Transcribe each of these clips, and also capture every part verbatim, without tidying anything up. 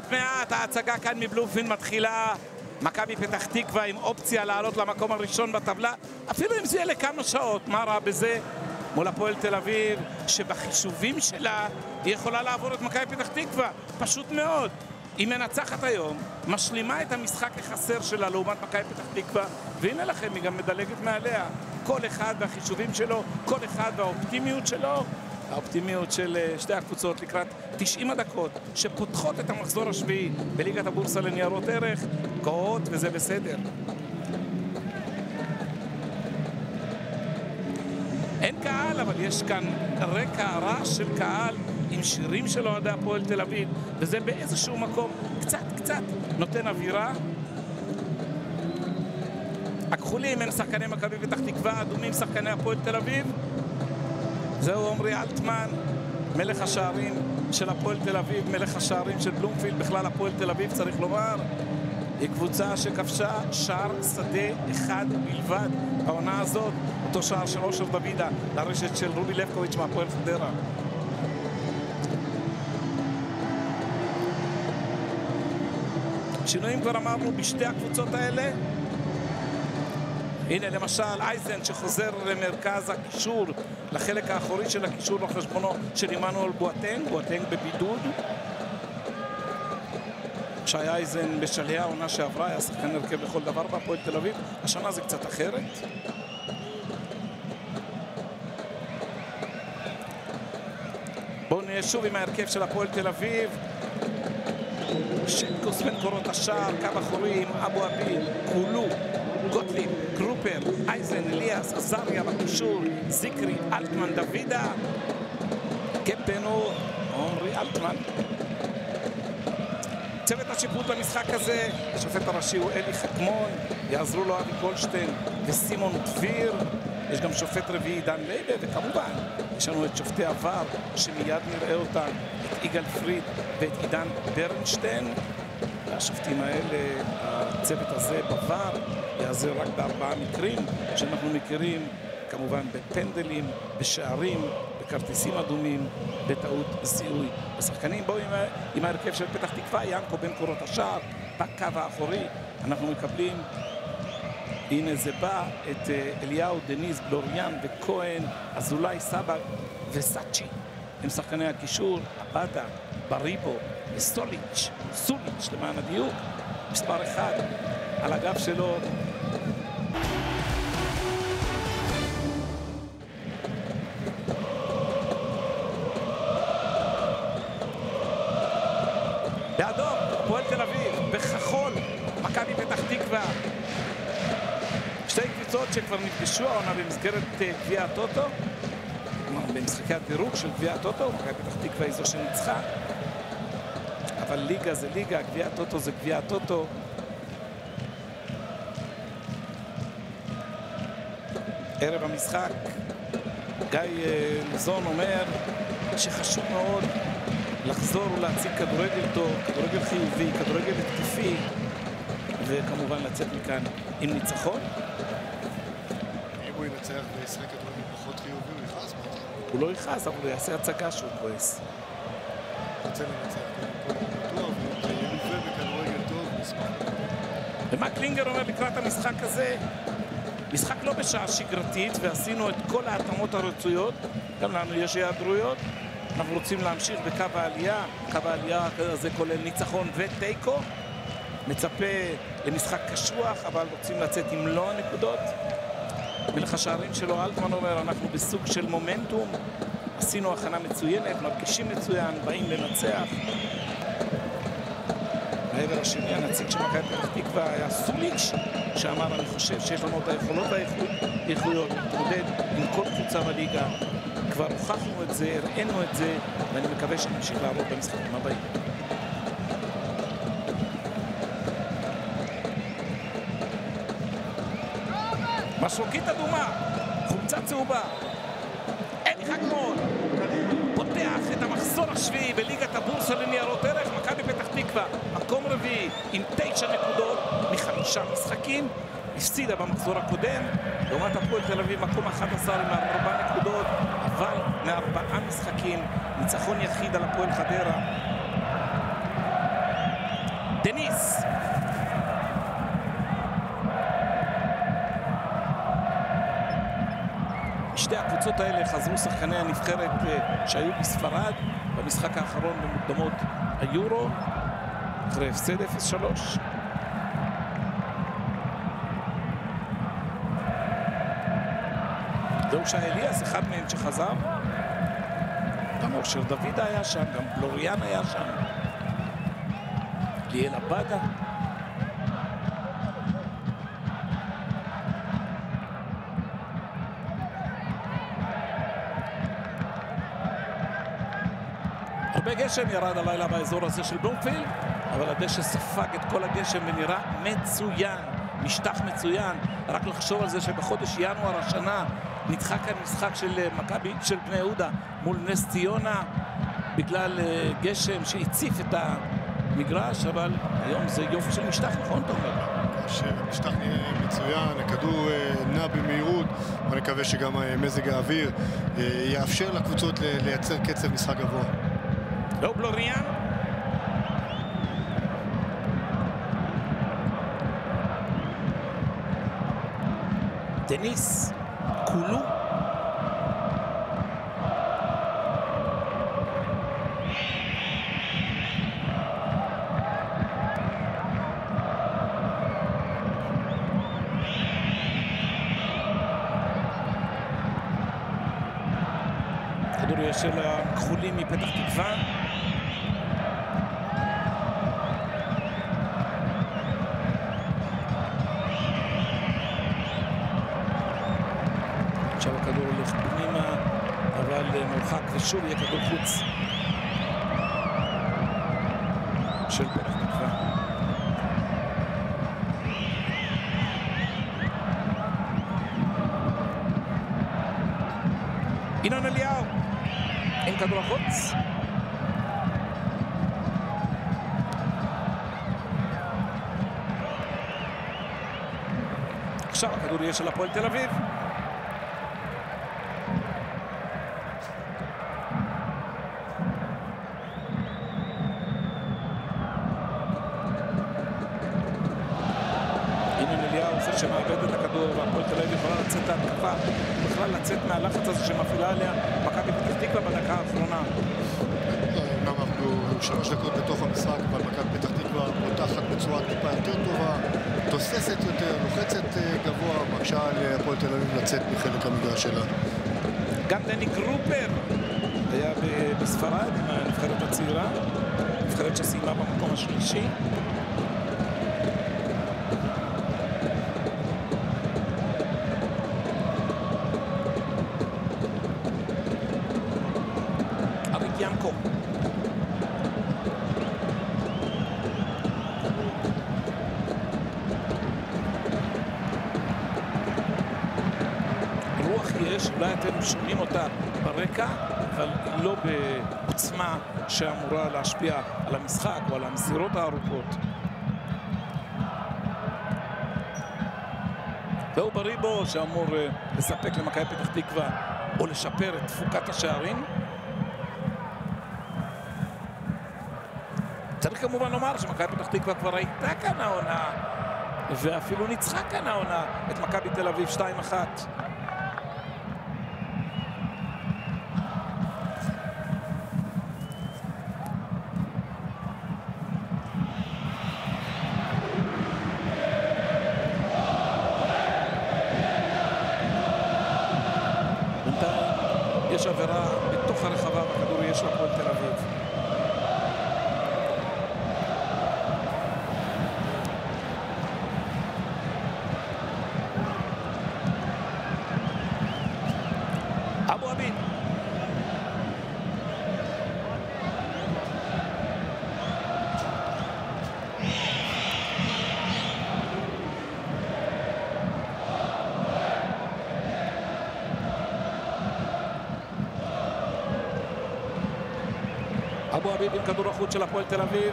מעט מעט ההצגה כאן מבלומפילד מתחילה. מכבי פתח תקווה עם אופציה לעלות למקום הראשון בטבלה, אפילו אם זה יהיה לכמה שעות, מה רע בזה? מול הפועל תל אביב, שבחישובים שלה היא יכולה לעבור את מכבי פתח תקווה, פשוט מאוד. היא מנצחת היום, משלימה את המשחק החסר שלה לעומת מכבי פתח תקווה, והנה לכם, היא גם מדלגת מעליה. כל אחד והחישובים שלו, כל אחד והאופטימיות שלו, האופטימיות של שתי הקבוצות לקראת תשעים הדקות שפותחות את המחזור השביעי בליגת הבורסה לניירות ערך, גאות וזה בסדר. אין קהל, אבל יש כאן רקע רעש של קהל עם שירים של אוהדי הפועל תל אביב, וזה באיזשהו מקום קצת קצת נותן אווירה. הכחולים הם שחקני מכבי פתח תקווה, אדומים שחקני הפועל תל אביב. זהו עומרי אלטמן, מלך השערים של הפועל תל אביב, מלך השערים של בלומפילד, בכלל הפועל תל אביב צריך לומר. היא קבוצה שכבשה שער שדה אחד בלבד העונה הזאת, אותו שער של אושר דוידה לרשת של רובי לבקוביץ' מהפועל חדרה. שינויים כבר אמרנו בשתי הקבוצות האלה. הנה למשל אייזן שחוזר למרכז הקישור, לחלק האחורי של הקישור לחשבונו של עמנואל בואטנג, בואטנג בבידוד. שי אייזן בשלהי העונה שעברה היה שחקן הרכב לכל דבר בהפועל תל אביב, השנה זה קצת אחרת. בואו נהיה שוב עם ההרכב של הפועל תל אביב. שנקוס בין קורות השער, קו אחורי עם אבו אביל, קולו, גוטליב, קרופר, אייזן, אליאס, עזריה בקישור, זיקרי, אלטמן, דוידה. קפטן הוא עומרי אלטמן. צוות השיפוט במשחק הזה, השופט הראשי הוא אלי חכמון, יעזרו לו אבי קולשטיין וסימון דביר. יש גם שופט רביעי דן לייבה, וכמובן יש לנו את שופטי עבר שמיד נראה אותם, את יגאל פריד ואת עידן ברנשטיין. והשופטים האלה, הצוות הזה בעבר יעזר רק בארבעה מקרים שאנחנו מכירים, כמובן בפנדלים, בשערים, בכרטיסים אדומים, בטעות זיהוי. השחקנים בואו עם, עם ההרכב של פתח תקווה, ינקו בין קורות השער, בקו האחורי, אנחנו מקבלים, הנה זה בא, את אליהו, דניס, בלוריאן וכהן, אזולאי, סבא וסאצ'י. הם שחקני הקישור, עבדה, בריבו, וסוליץ', סוליץ' למען הדיוק, מספר אחד, על הגב שלו. באדום, פועל תל אביב, בכחול, מכבי פתח תקווה. שתי קבוצות שכבר נפגשו העונה במסגרת גביע הטוטו, במשחקי הדירוג של גביע הטוטו, מכבי פתח תקווה היא זו שניצחה. אבל ליגה זה ליגה, גביע הטוטו זה גביע הטוטו. ערב המשחק, גיא לוזון אומר שחשוב מאוד לחזור ולהציג כדורגל טוב, כדורגל חיובי, כדורגל התקפי, וכמובן לצאת מכאן עם ניצחון. אם הוא ינצח וישחק כדורגל פחות חיובי, הוא יכעס? הוא לא יכעס, אבל הוא יעשה הצגה שהוא כועס. רוצה לנצח כדורגל טוב, וילווה בכדורגל טוב, נשמח. ומה קלינגר אומר לקראת המשחק הזה? משחק לא בשעה שגרתית, ועשינו את כל ההתאמות הרצויות, גם לנו יש היעדרויות. אנחנו רוצים להמשיך בקו העלייה, קו העלייה הזה כולל ניצחון וטייקו. מצפה למשחק קשוח, אבל רוצים לצאת עם לא הנקודות. מלך השערים שלו, אלטמן אומר, אנחנו בסוג של מומנטום. עשינו הכנה מצוינת, מרגישים מצוין, באים לנצח. בעבר השני, הנציג של מכבי פתח תקווה היה סוליץ', שאמר, אני חושב שיש לנו את היכולות האיכויות להתמודד עם כל קבוצה בליגה. כבר הוכחנו את זה, הראינו את זה, ואני מקווה שנמשיך לעבוד במשחקים הבאים. משרוקית אדומה, חולצה צהובה. אלי חכמון פותח את המחזור השביעי בליגת הבורסה לניירות ערך. מכבי פתח תקווה, מקום רביעי עם תשע נקודות מחמישה משחקים. הפסידה במחזור הקודם, לעומת הפועל תל אביב מקום אחת עשר עם ארבע נקודות, אבל מארבעה משחקים, ניצחון יחיד על הפועל חדרה. דניס. שתי הקבוצות האלה חזרו שחקני הנבחרת שהיו בספרד במשחק האחרון במוקדמות היורו אחרי הפסד אפס שלוש. זהו שי אליאס, אחד מהם שחזר. גם אושר דוד היה שם, גם בלוריאן היה שם. ליאל עבדה. הרבה גשם ירד הלילה באזור הזה של בלומפילד, אבל הדשא ספג את כל הגשם ונראה מצוין, משטח מצוין. רק לחשוב על זה שבחודש ינואר השנה נדחה כאן משחק של מכבי של בני יהודה מול נס ציונה בגלל גשם שהציף את המגרש, אבל היום זה יופי של משטח, נכון תומר? משטח מצוין, הכדור נע במהירות, ואני מקווה שגם מזג האוויר יאפשר לקבוצות לייצר קצב משחק גבוה. לא בלוריאן. דניס. כולו. כדור של הכחולים מפתח תקווה. עכשיו הכדור הולך פנימה, אבל מורחק ושוב יהיה כדור חוץ של פתח תקווה. ינון אליהו עם כדור החוץ. עכשיו הכדור יהיה של הפועל תל אביב. שמאבד את הכדור, והפועל תל אביב יכולה לצאת להתקפה, בכלל לצאת מהלחץ הזה שמפעילה עליה מכבי פתח תקווה בדקה האחרונה. אמנם אנחנו שלוש דקות בתוך המשחק, אבל מכבי פתח תקווה פותחת בצורה טיפה יותר טובה, תוססת יותר, לוחצת גבוה, מקשה על הפועל תל אביב לצאת מחלק המגרש שלה. גם דני גרופר היה בספרד עם הנבחרת הצעירה, נבחרת שסיימה במקום השלישי. ינקו. רוח יש, אולי אתם שומעים אותה ברקע, אבל לא בעוצמה שאמורה להשפיע על המשחק או על המסירות הארוכות. והוא בריבו שאמור לספק למכבי פתח תקווה או לשפר את תפוקת השערים. צריך כמובן לומר שמכבי פתח תקווה כבר הייתה כאן העונה ואפילו ניצחה כאן העונה את מכבי תל אביב שתיים אחת. בינתיים יש עבירה בתוך הרחבה בכדור יש לפועל תל אביב. אבו עביד. אבו עביד עם כדור החוץ של הפועל תל אביב.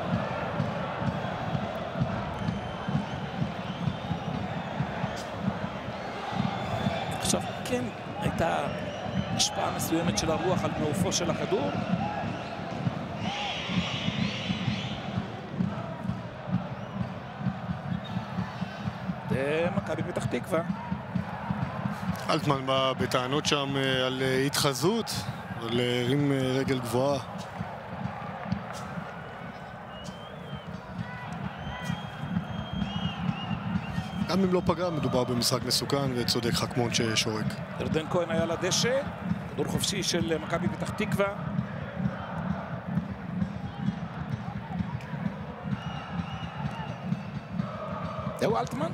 עכשיו כן הייתה השפעה מסוימת של הרוח על מעופו של הכדור. מכבי פתח תקווה. אלטמן בא בטענות שם על התחזות, על הרים רגל גבוהה. גם אם לא פגע, מדובר במשחק מסוכן וצודק חכמון ששורק. ירדן כהן היה לדשא, כדור חופשי של מכבי פתח תקווה. זהו אלטמן.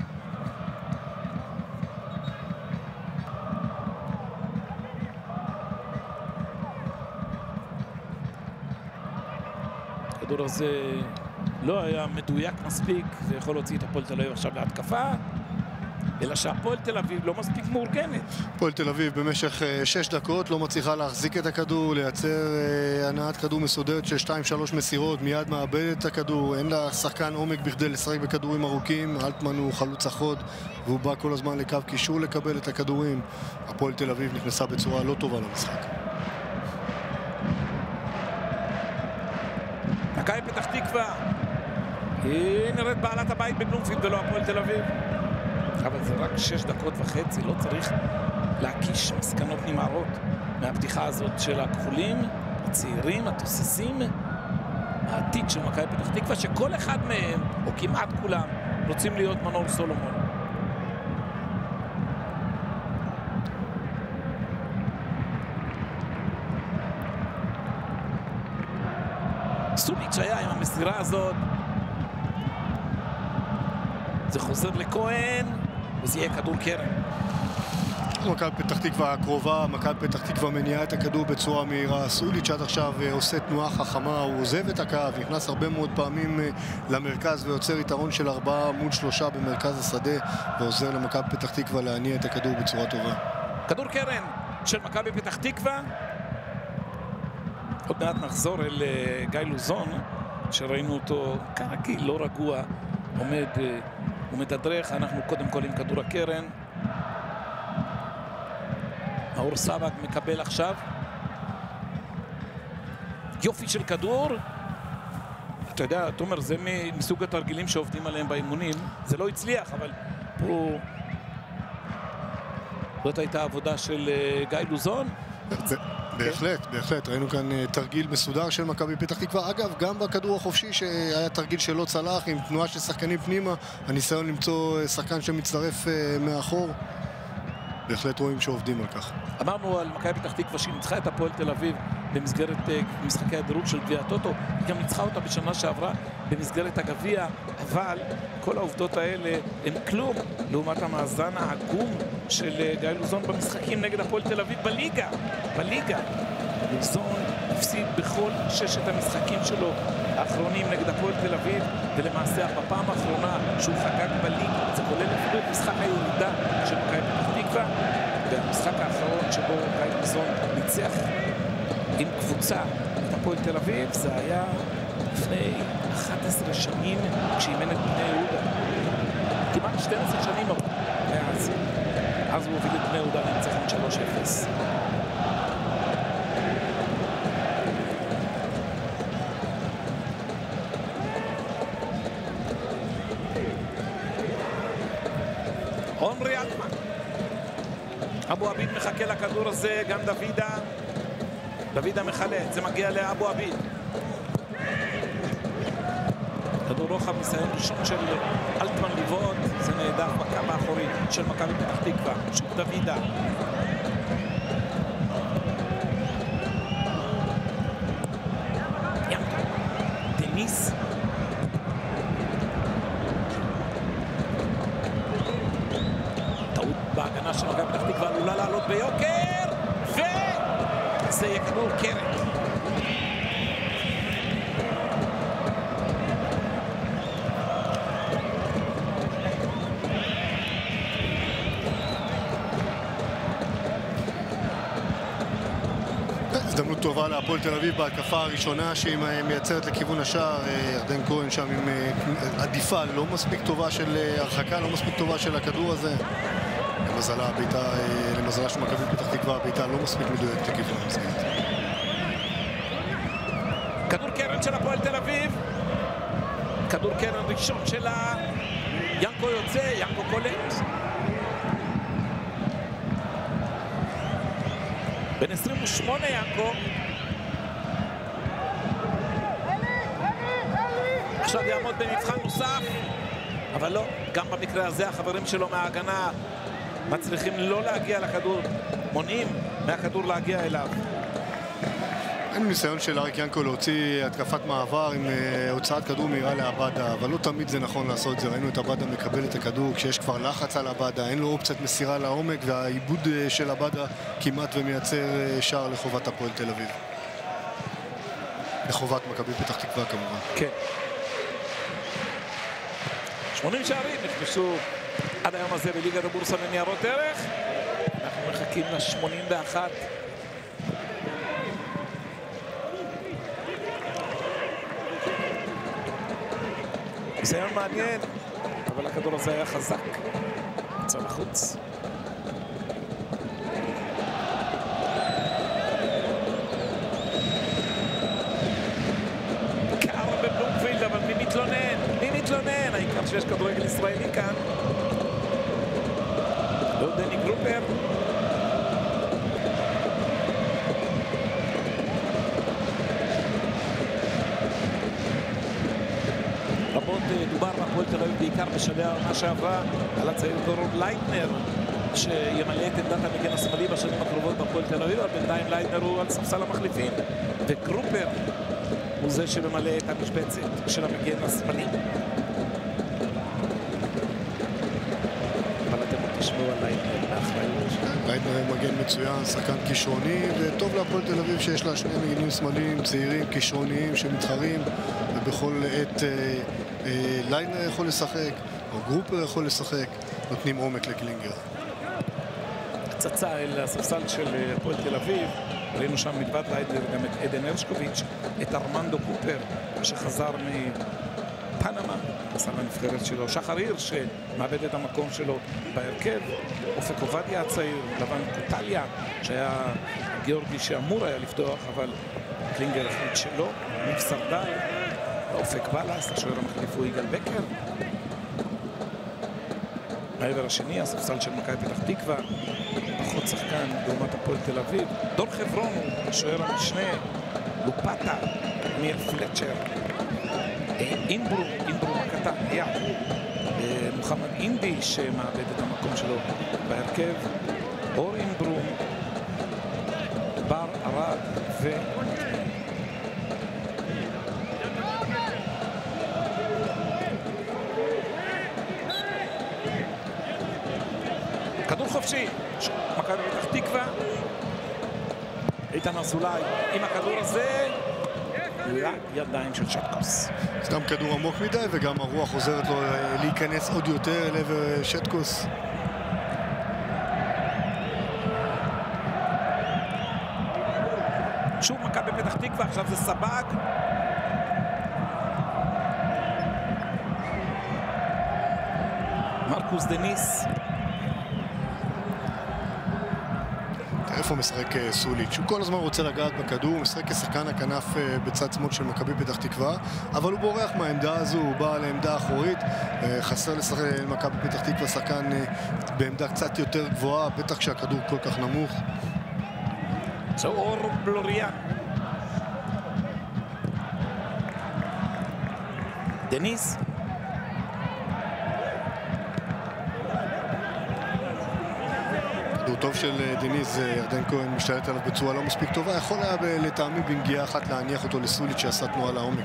הכדור הזה לא היה מדויק מספיק, זה יכול להוציא את הפועל תל אביב עכשיו להתקפה, אלא שהפועל תל אביב לא מספיק מאורגנת. הפועל תל אביב במשך שש דקות לא מצליחה להחזיק את הכדור, לייצר הנעת כדור מסודרת של שתיים שלוש מסירות, מיד מאבדת את הכדור, אין לה שחקן עומק בכדי לשחק בכדורים ארוכים. אלטמן הוא חלוץ החוד והוא בא כל הזמן לקו קישור לקבל את הכדורים. הפועל תל אביב נכנסה בצורה לא טובה למשחק. מכבי פתח תקווה היא נראית בעלת הבית בבלומפילד ולא הפועל תל אביב, אבל זה רק שש דקות וחצי, לא צריך להקיש מסקנות נמהרות מהפתיחה הזאת של הכחולים, הצעירים, התוססים, העתיד של מכבי פתח תקווה, שכל אחד מהם, או כמעט כולם, רוצים להיות מנור סולומון. סוליץ' היה עם המסירה הזאת, זה חוזר לכהן וזה יהיה כדור קרן. מכבי פתח תקווה הקרובה, מכבי פתח תקווה מניעה את הכדור בצורה מהירה. סוליץ' עד עכשיו עושה תנועה חכמה, הוא עוזב את הקו, נכנס הרבה מאוד פעמים למרכז ויוצר יתרון של ארבעה מול שלושה במרכז השדה, ועוזר למכבי פתח תקווה להניע את הכדור בצורה טובה. כדור קרן של מכבי פתח תקווה. עוד מעט נחזור אל גיא לוזון, שראינו אותו כרגיל לא רגוע, עומד ומתדרך. אנחנו קודם כל עם כדור הקרן. מאור סבג מקבל עכשיו. יופי של כדור. אתה יודע, תומר, זה מסוג התרגילים שעובדים עליהם באימונים. זה לא הצליח, אבל פה זאת הייתה עבודה של גיא לוזון. בהחלט, בהחלט. ראינו כאן תרגיל מסודר של מכבי פתח תקווה. אגב, גם בכדור החופשי שהיה תרגיל שלא צלח, עם תנועה של שחקנים פנימה, הניסיון למצוא שחקן שמצטרף מאחור. בהחלט רואים שעובדים על כך. אמרנו על מכבי פתח תקווה שהיא ניצחה את הפועל תל אביב במסגרת משחקי הדירוג של גביע הטוטו. היא גם ניצחה אותה בשנה שעברה במסגרת הגביע, אבל כל העובדות האלה הן כלום לעומת המאזן העגום של גיא לוזון במשחקים נגד הפועל תל אביב בליגה. בליגה. לוזון הפסיד בכל ששת המשחקים שלו האחרונים נגד הפועל תל אביב, ולמעשה בפעם האחרונה שהוא חגג בליגה, זה כולל אפילו את משחק הירידה של מכבי פתח תקווה, והמשחק האחרון שבו גיא לוזון ניצח עם קבוצה את הפועל תל אביב, זה היה לפני אחת עשרה שנים כשאימן את בני יהודה. כמעט שתים עשרה שנים מאז. אז הוא הוביל את בני יהודה לניצחון שלוש אפס. עומרי אלטמן. אבו עביד מחכה לכדור הזה, גם דוידה. דוידה מחלט, זה מגיע לאבו עביד. כדור רוחב, ניסיון ראשון של אלטמן לבעוט, זה נהדר בקו האחורי של מכבי פתח תקווה. שוב דוידה. ינקה. דניס. טעות בהגנה של מכבי פתח תקווה, עלולה לעלות ביוקר, וזה יהיה כדור קרן. הזדמנות טובה להפועל תל אביב בהתקפה הראשונה שהיא מייצרת לכיוון השער. ירדן כהן שם עם עדיפה לא מספיק טובה של הרחקה, לא מספיק טובה של הכדור הזה. למזלה הביתה, למזלה של מכבי פתח תקווה, הביתה לא מספיק מדויקת לכיוון המסגרת. כדור קרן של הפועל תל אביב. כדור קרן ראשון שלה. ינקו יוצא, ינקו קולט. בן עשרים ושמונה ינקו. עכשיו יעמוד במבחן נוסף, אבל לא, גם במקרה הזה החברים שלו מההגנה מצליחים לא להגיע לכדור, מונעים מהכדור להגיע אליו. אין ניסיון של אריק ינקו להוציא התקפת מעבר עם הוצאת כדור מהירה לעבדה, אבל לא תמיד זה נכון לעשות את זה. ראינו את עבדה מקבל את הכדור כשיש כבר לחץ על עבדה, אין לו אופציית מסירה לעומק, והעיבוד של עבדה כמעט ומייצר שער לחובת הפועל תל אביב. לחובת מכבי פתח תקווה כמובן. כן. שמונים שערים נכנסו עד היום הזה בליגת הבורסה לניירות ערך. אנחנו מחכים ל-שמונים ואחת. ניסיון מעניין, אבל הכדור הזה היה חזק. יצא לחוץ. קר בבלומפילד, אבל מי מתלונן? מי מתלונן? העיקר שיש כדורגל ישראלי כאן. לא דני גרופר. רבות דובר מהפועל תל אביב בעיקר בשלהי העונה שעברה על הצעיר דורון לייטנר שימלא את עמדת המגן השמאלי בשנים הקרובות בפועל תל אביב, אבל בינתיים לייטנר הוא על ספסל המחליפים וגרופר הוא זה שממלא את המשבצת של המגן השמאלי. אבל אתם תשמעו על לייטנר באחריות. לייטנר מגן מצוין, שחקן כישרוני, וטוב להפועל תל אביב שיש לה שני מגנים שמאליים צעירים כישרוניים שמתחרים, ובכל עת אה, אה, לייטנר יכול לשחק או גרופר יכול לשחק, נותנים עומק לקלינגר. הצצה אל הספסל של הפועל תל אביב, ראינו שם מלבד לייטנר גם את עדן הרשקוביץ', את ארמנדו קופר שחזר מפנמה, עשה לנבחרת שלו, שחר הירש שמאבד את המקום שלו בהרכב, אופק עובדיה הצעיר, לבן קוטליה שהיה גיאורגי שאמור היה לפתוח אבל קלינגר החליט שלא, ניב סרדל, אופק בלס, השוער המחליף הוא יגאל בקר. העבר השני, הספסל של מכבי פתח תקווה, פחות שחקן לעומת הפועל תל אביב. דור חברון הוא השוער המשנה, לופטה, ניר פלצ'ר, אינברום, אינברום הקטן, היה מוחמד אינדי שמאבד את המקום שלו בהרכב, אור אינברום, בר ארד ו... כדור חופשי, מכבי פתח תקווה, איתן אזולאי עם הכדור הזה לידיים של שטקוס. סתם כדור עמוק מדי וגם הרוח עוזרת לו להיכנס עוד יותר אל עבר שטקוס. שוב מכבי פתח תקווה, עכשיו זה סבג. מרקוס דניס. איפה משחק סוליץ'? הוא כל הזמן רוצה לגעת בכדור, הוא משחק כשחקן הכנף בצד שמאל של מכבי פתח תקווה, אבל הוא בורח מהעמדה הזו, הוא בא לעמדה אחורית, חסר לשחק למכבי פתח תקווה שחקן בעמדה קצת יותר גבוהה, בטח כשהכדור כל כך נמוך. זה אור בלוריאן. דניס. טוב של דניס, ירדן כהן משתלט עליו בצורה לא מספיק טובה, יכול היה לטעמי בנגיעה אחת להניח אותו לסוליץ' שעשה תנועה לעומק.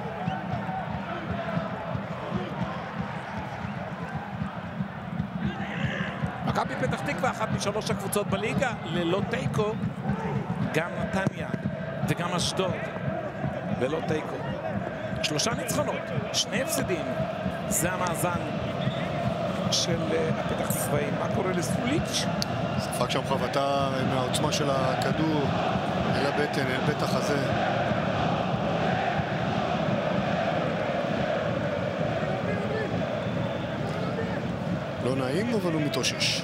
מכבי פתח תקווה, אחת משלוש הקבוצות בליגה, ללא תיקו, גם נתניה וגם אשדוד, ללא תיקו. שלושה ניצחונות, שני הפסדים, זה המאזן של הפתח תקוואים. מה קורה לסוליץ'? ספק שם חבטה מהעוצמה של הכדור אל הבטן, אל בית החזה. לא נעים, אבל הוא מתאושש.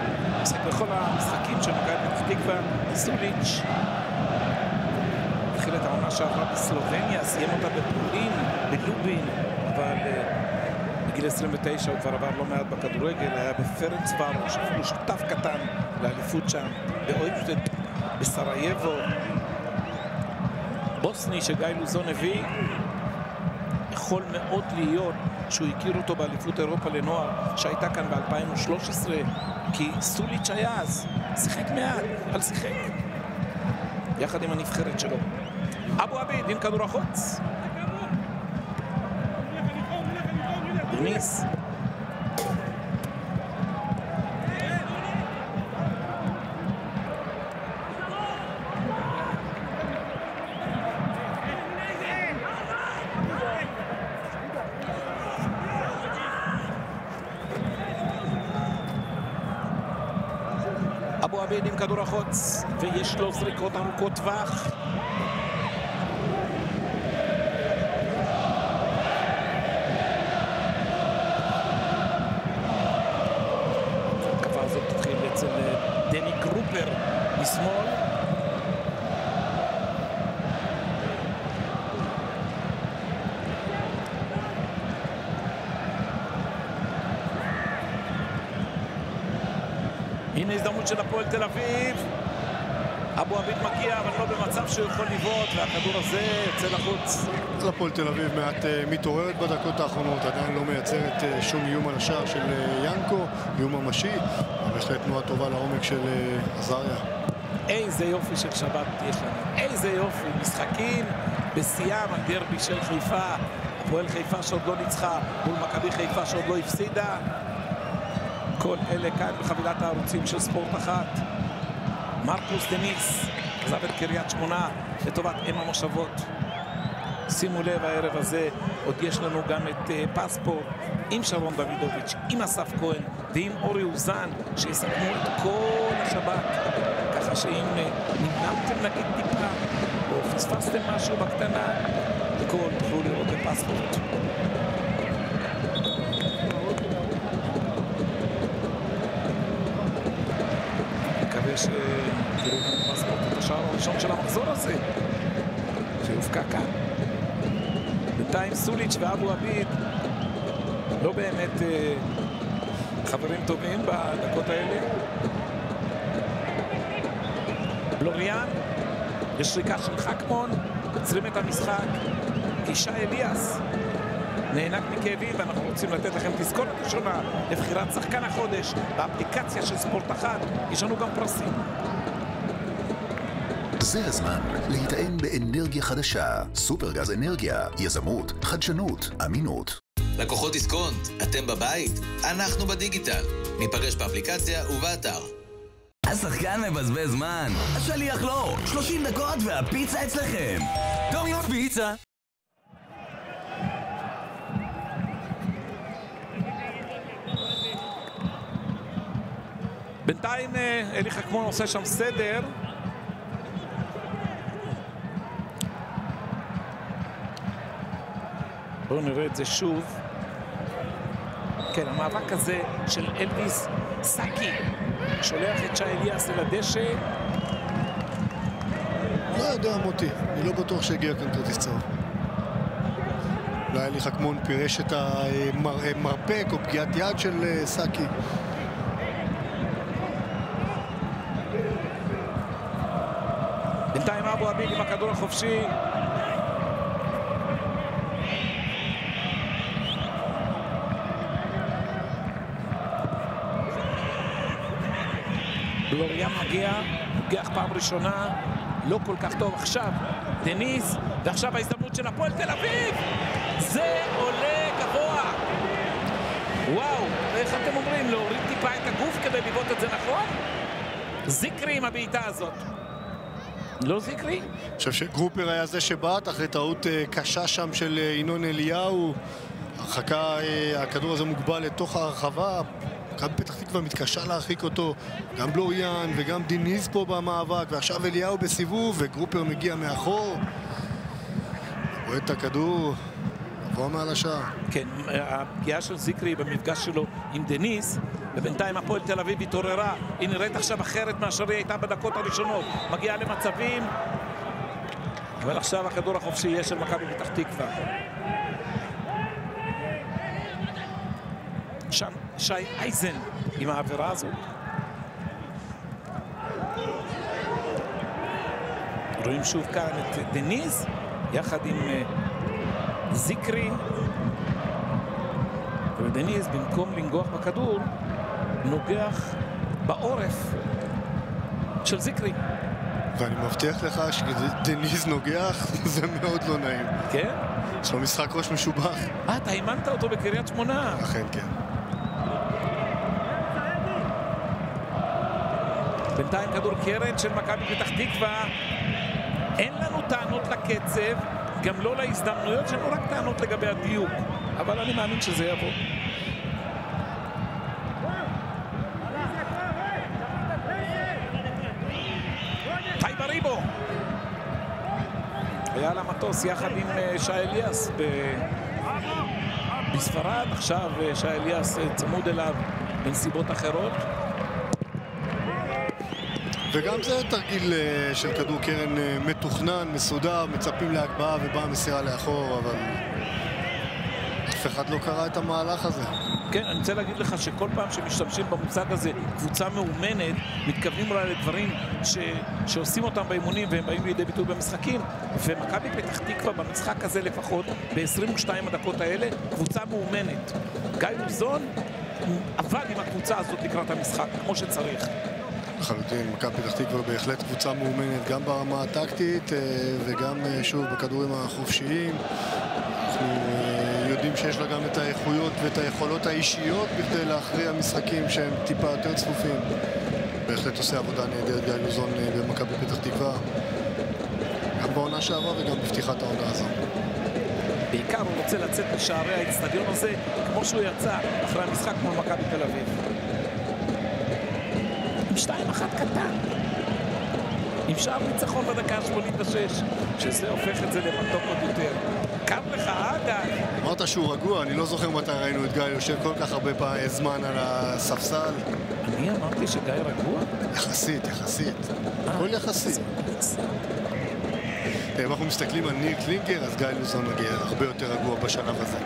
משחק בכל המשחקים של מכבי פתח תקווה, סוליץ'. בתחילת את העונה שעברה בסלובניה, סיים אותה בפולין, בלובין, אבל בגיל עשרים ותשע הוא כבר עבר לא מעט בכדורגל, היה בפרנץ ורוש, אפילו שותף קטן לאליפות שם, באויבשטד, בסרייבו. בוסני שגיא לוזון הביא, יכול מאוד להיות שהוא הכיר אותו באליפות אירופה לנוער שהייתה כאן ב-אלפיים ושלוש עשרה, כי סוליץ' היה אז, שיחק מעט, אבל שיחק יחד עם הנבחרת שלו. אבו עביד עם כדור החוץ, דניס אבו עביד עם כדור החוץ, ויש לו זריקות ארוכות טווח. התקפה הזאת תתחיל אצל דני גרופר משמאל. הנה הזדמנות של הפועל תל אביב. אבו עביד מגיע, אבל לא במצב שהוא יכול לבעוט, והכדור הזה יוצא לחוץ. הפועל תל אביב מעט מתעוררת בדקות האחרונות, עדיין לא מייצרת שום איום על השער של ינקו, איום ממשי, אבל יש לה תנועה טובה לעומק של עזריה. איזה יופי של שבת יש לנו, איזה יופי, משחקים בשיאם, הדרבי של חיפה, הפועל חיפה שעוד לא ניצחה מול מכבי חיפה שעוד לא הפסידה. כל אלה כאן בחבילת הערוצים של ספורט אחת. מרקוס דניס עזב את קריית שמונה לטובת אם המושבות. שימו לב, הערב הזה עוד יש לנו גם את uh, פספורט עם שרון דוידוביץ', עם אסף כהן ועם אורי אוזן שיסכמו את כל השבת, ככה שאם uh, נמנמתם נגיד טיפה או פספסתם משהו בקטנה, הכל תוכלו לראות את פספורט. שתראו כאן פספורט את השער הראשון של המחזור הזה שהופקע כאן. בינתיים סוליץ' ואבו עביד לא באמת אה, חברים טובים בדקות האלה. בלוריאן, יש שריקה של חכמון, עוצרים את המשחק. ישי אליאס נהנק מכאבים, ואנחנו רוצים לתת לכם תזכורת ראשונה לבחירת שחקן החודש באפליקציה של ספורט אחת. יש לנו גם פרסים. זה הזמן להתאם באנרגיה חדשה. סופרגז אנרגיה, יזמות, חדשנות, אמינות. לקוחות דיסקונט, אתם בבית? אנחנו בדיגיטל. ניפגש באפליקציה ובאתר. השחקן מבזבז זמן, השליח לא. שלושים דקות והפיצה אצלכם. דומיוס פיצה. בינתיים אלי חכמון עושה שם סדר. בואו נראה את זה שוב. כן, המאבק הזה של אלוויס סאקי שולח את שי אליאס אל הדשא. לא יודע מוטי, אני לא בטוח שהגיע כאן כרטיס צהוב. אולי אלי חכמון פירש את המרפק או פגיעת יד של סאקי. בינתיים אבו עביד עם הכדור החופשי. בלוריאן מגיע, מגיח פעם ראשונה, לא כל כך טוב עכשיו. דניס, ועכשיו ההזדמנות של הפועל תל אביב. זה עולה גבוה. וואו, איך אתם אומרים? להוריד טיפה את הגוף כדי לבעוט את זה נכון? זיקרי עם הבעיטה הזאת. לא זיקרי? אני חושב שגרופר היה זה שבעט אחרי טעות קשה שם של ינון אליהו. הרחקה, הכדור הזה מוגבל לתוך הרחבה. מכבי פתח תקווה מתקשה להרחיק אותו. גם בלוריאן וגם דיניז פה במאבק, ועכשיו אליהו בסיבוב וגרופר מגיע מאחור. רואה את הכדור עבור מעל השער. כן, הפגיעה של זיקרי במפגש שלו עם דניס, ובינתיים הפועל תל אביב התעוררה. היא נראית עכשיו אחרת מאשר היא הייתה בדקות הראשונות. מגיעה למצבים. אבל עכשיו הכדור החופשי יהיה של מכבי פתח תקווה. שי אייזן עם העבירה הזו. רואים שוב כאן את דניז יחד עם זיקרי, ודניז במקום לנגוח בכדור נוגח בעורף של זיקרי. ואני מבטיח לך שדניז נוגח זה מאוד לא נעים. כן? יש לו משחק ראש משובח. אה, אתה אימנת אותו בקריית שמונה. אכן כן. בינתיים כדור קרן של מכבי פתח תקווה. אין לנו טענות לקצב, גם לא להזדמנויות, שלנו רק טענות לגבי הדיוק. אבל אני מאמין שזה יבוא. טייב אריבו היה על המטוס יחד עם שי אליאס בספרד. עכשיו שי אליאס צמוד אליו בנסיבות אחרות. וגם זה תרגיל של כדור קרן מתוכנן, מסודר, מצפים להגבהה ובאה מסירה לאחור, אבל אף אחד לא קרא את המהלך הזה. כן, אני רוצה להגיד לך שכל פעם שמשתמשים במושג הזה, קבוצה מאומנת, מתכוונים אולי לדברים ש... שעושים אותם באימונים והם באים לידי ביטוי במשחקים, ומכבי פתח תקווה במשחק הזה לפחות, ב-עשרים ושתיים הדקות האלה, קבוצה מאומנת. גיא לוזון עבד עם הקבוצה הזאת לקראת המשחק, כמו שצריך. לחלוטין, מכבי פתח תקווה בהחלט קבוצה מאומנת גם ברמה הטקטית וגם שוב בכדורים החופשיים. אנחנו יודעים שיש לה גם את האיכויות ואת היכולות האישיות בכדי להכריע משחקים שהם טיפה יותר צפופים. בהחלט עושה עבודה נהדרת גיא לוזון במכבי פתח תקווה, גם בעונה שעברה וגם בפתיחת העונה הזו. בעיקר הוא רוצה לצאת משערי האצטדיון הזה כמו שהוא יצא אחרי המשחק מול מכבי תל אביב. עם שתיים אחת קטן, עם שער ניצחון בדקה שמונים ושש, שזה הופך את זה למתוק עוד יותר. קם לך, אגב. אמרת שהוא רגוע, אני לא זוכר מתי ראינו את גיא יושב כל כך הרבה זמן על הספסל. אני אמרתי שגיא רגוע? יחסית, יחסית. הכל יחסית. אם אנחנו מסתכלים על ניר קלינגר, אז גיא לוזון מגיע הרבה יותר רגוע בשלב הזה.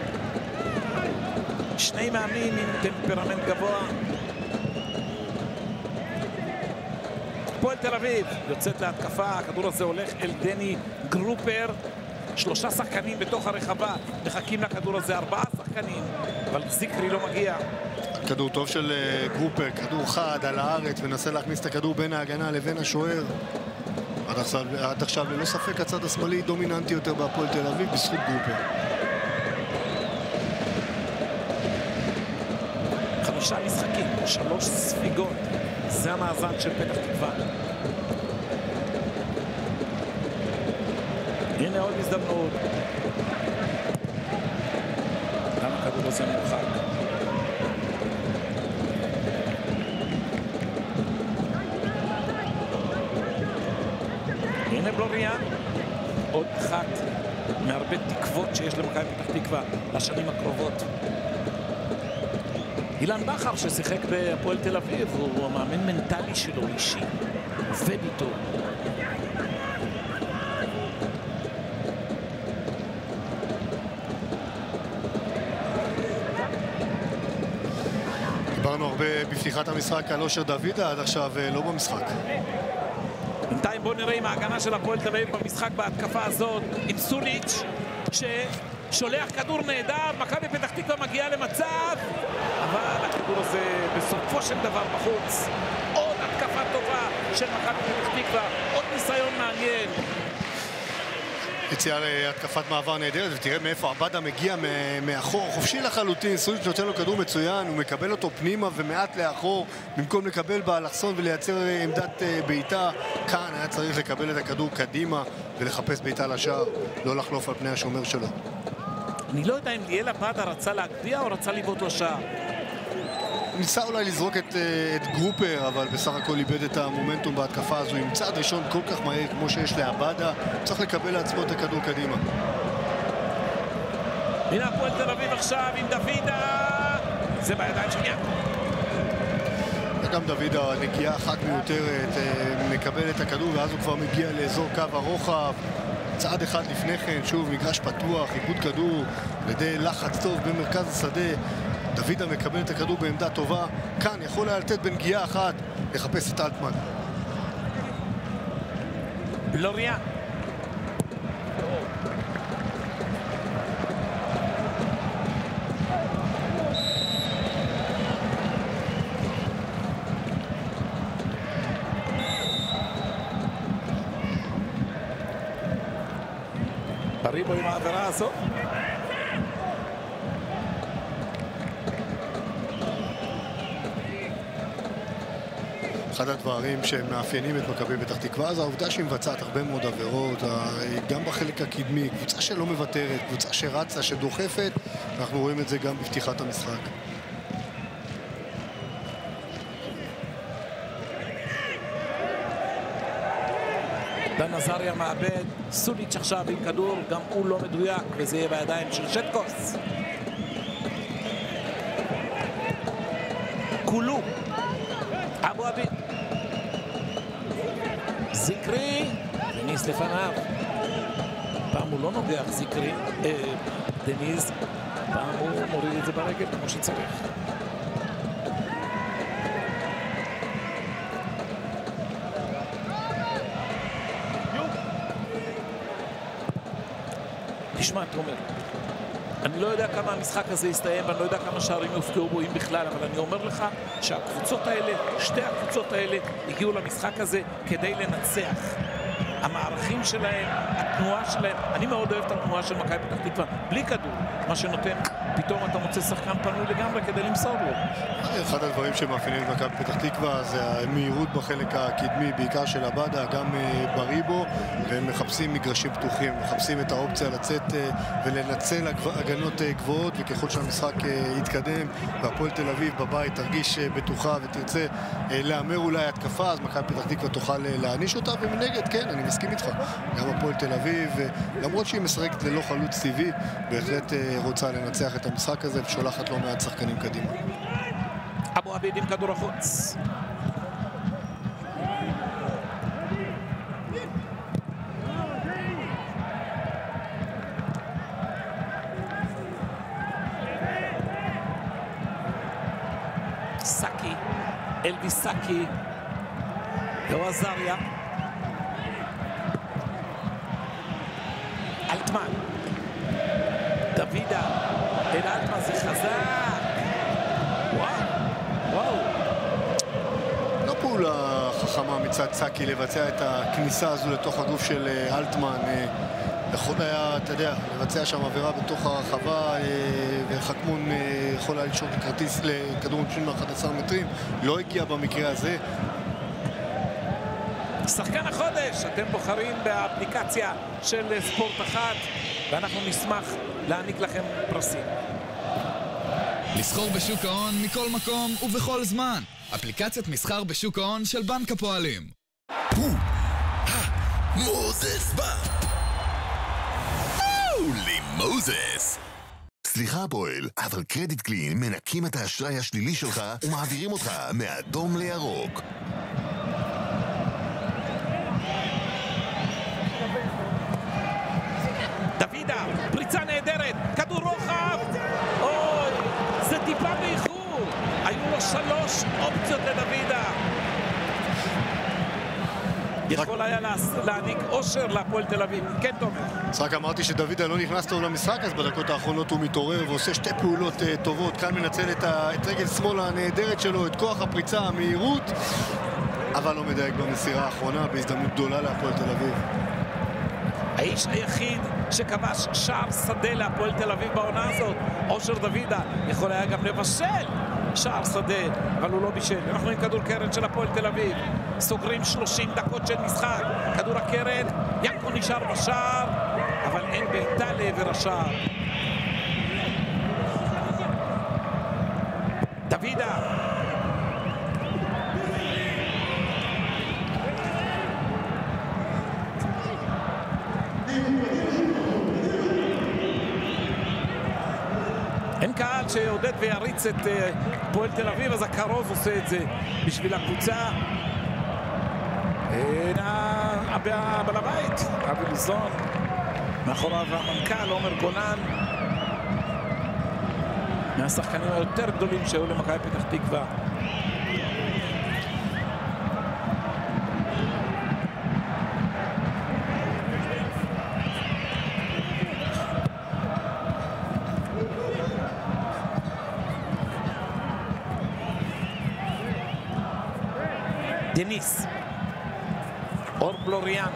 שני מאמנים עם טמפרמנט גבוה. הפועל תל אביב יוצאת להתקפה, הכדור הזה הולך אל דני גרופר. שלושה שחקנים בתוך הרחבה, מחכים לכדור הזה, ארבעה שחקנים, אבל זיקרי לא מגיע. כדור טוב של גרופר, כדור חד על הארץ, מנסה להכניס את הכדור בין ההגנה לבין השוער. עד עכשיו, עד עכשיו ללא ספק הצד השמאלי דומיננטי יותר בהפועל תל אביב בזכות גרופר. חמישה משחקים, שלוש ספיגות, זה המאזן של פתח תקווה. הנה עוד הזדמנות. גם הכדור הזה מורחק. הנה בלוריאן. עוד אחת מהרבה תקוות שיש למכבי פתח תקווה לשנים הקרובות. אילן בכר ששיחק בהפועל תל אביב, הוא המאמן מנטלי שלו אישי. עובד איתו. דיברנו הרבה בפתיחת המשחק על אושר דוידה, עד עכשיו לא במשחק. בינתיים בואו נראה עם ההגנה של הפועל תל אביב במשחק בהתקפה הזאת, עם סוליץ' ששולח כדור נהדר, מכבי פתח תקווה מגיעה למצב, אבל הכדור הזה בסופו של דבר בחוץ. עוד התקפה טובה של מכבי פתח תקווה, עוד ניסיון מעניין. יציאה להתקפת מעבר נהדרת, ותראה מאיפה עבדה מגיע מאחור, חופשי לחלוטין. סוליץ' נותן לו כדור מצוין, הוא מקבל אותו פנימה ומעט לאחור, במקום לקבל באלכסון ולייצר עמדת בעיטה. כאן היה צריך לקבל את הכדור קדימה ולחפש בעיטה לשער, לא לחלוף על פני השומר שלו. אני לא יודע אם ליאל עבדה רצה להגביה או רצה לבעוט לשער. ניסה אולי לזרוק את, את גרופר, אבל בסך הכל איבד את המומנטום בהתקפה הזו. עם צעד ראשון כל כך מהר כמו שיש לעבדה, צריך לקבל לעצמו את הכדור קדימה. הנה הפועל תל אביב עכשיו עם דוידה, זה בידיים של יעקב. גם דוד, הנגיעה אחת מיותרת, מקבל את הכדור ואז הוא כבר מגיע לאזור קו הרוחב. צעד אחד לפני כן, שוב מגרש פתוח, עיבוד כדור לידי לחץ טוב במרכז השדה. דוד מקבל את הכדור בעמדה טובה, כאן יכול היה לתת בנגיעה אחת לחפש את אלטמן. לוריה. בריבו עם העבירה הזו. אחד הדברים שמאפיינים את מכבי פתח תקווה זה העובדה שהיא מבצעת הרבה מאוד עבירות, גם בחלק הקדמי, קבוצה שלא מוותרת, קבוצה שרצה, שדוחפת, אנחנו רואים את זה גם בפתיחת המשחק. דן עזריה מאבד, סוליץ' עכשיו עם כדור, גם הוא לא מדויק, וזה יהיה בידיים של שטקוס. כולו, אבו עביד, זיקרי, דניס לפניו. פעם הוא לא נוגח זיקרי, אה, דניס, פעם הוא מוריד את זה ברגל כמו שצריך. תשמע, תומר, אני לא יודע כמה המשחק הזה יסתיים, ואני לא יודע כמה שערים יופקעו בו אם בכלל, אבל אני אומר לך שהקבוצות האלה, שתי הקבוצות האלה, הגיעו למשחק הזה כדי לנצח. המערכים שלהם, התנועה שלהם, אני מאוד אוהב את התנועה של מכבי פתח תקווה, בלי כדור, מה שנותן, פתאום אתה מוצא שחקן פנוי לגמרי כדי למסור לו. אחד הדברים שמאפיינים את מכבי פתח תקווה זה המהירות בחלק הקדמי, בעיקר של הבאדה, גם בריבו, והם מחפשים מגרשים פתוחים, מחפשים את האופציה לצאת ולנצל הגנות גבוהות, וככל שהמשחק יתקדם והפועל תל אביב בבית תרגיש בטוחה ותרצה לאמר אולי התקפה, אז מכבי פתח תקווה תוכל להעניש אותה, ומנגד, כן, אני מסכים איתך, גם הפועל תל אביב, למרות שהיא משחקת ללא חלוץ טבעי, בהחלט רוצה לנצח את המשחק הזה ושולחת לא מעט שחקנים קדימה. אבו עביד עם כדור החוץ. סאקי, אלביס סאקי, לא עזריה. אלטמן. דוידה, אל אלטמן זה חזק. וואו, וואו. לא פעולה חכמה מצד סאקי לבצע את הכניסה הזו לתוך הגוף של אלטמן. יכול היה, אתה יודע, לבצע שם עבירה בתוך הרחבה, וחכמון יכול היה לשאול כרטיס לכדור עונשין מ-אחד עשר מטרים. לא הגיע במקרה הזה. שחקן החודש, אתם בוחרים באפליקציה של ספורט אחת, ואנחנו נשמח להעניק לכם פרסים. לסחור בשוק ההון מכל מקום ובכל זמן. אפליקציית מסחר בשוק ההון של בנק הפועלים. מוזס בא! הולי מוזס! סליחה פועל, אבל קרדיט קלין מנקים את האשראי השלילי שלך ומעבירים אותך מאדום לירוק. דוידה, פריצה נהדרת, כדור רוחב, אוי, זה טיפה באיחור, היו לו שלוש אופציות לדוידה. יכול היה להעניק אושר להפועל תל אביב. כן, תומר. רק אמרתי שדוידה לא נכנס טוב למשחק, אז בדקות האחרונות הוא מתעורר ועושה שתי פעולות טובות. כאן מנצל את רגל שמאל הנהדרת שלו, את כוח הפריצה, המהירות, אבל לא מדייק במסירה האחרונה, בהזדמנות גדולה להפועל תל אביב. האיש היחיד שכבש שער שדה להפועל תל אביב בעונה הזאת, אושר דוידה, יכול היה גם לבשל שער שדה, אבל הוא לא בישל. אנחנו עם כדור קרן של הפועל תל אביב, סוגרים שלושים דקות של משחק, כדור הקרן, ינקו נשאר בשער, אבל אין בעיטה לעבר השער. דוידה, אין קהל שעודד ויריץ את פועל תל אביב, אז הכרוז עושה את זה בשביל הקבוצה. בעל הבית, אבי ליזון, מאחוריו המנכ"ל עומר גולן, מהשחקנים היותר גדולים שהיו למכבי פתח תקווה. דניס, אור בלוריאן,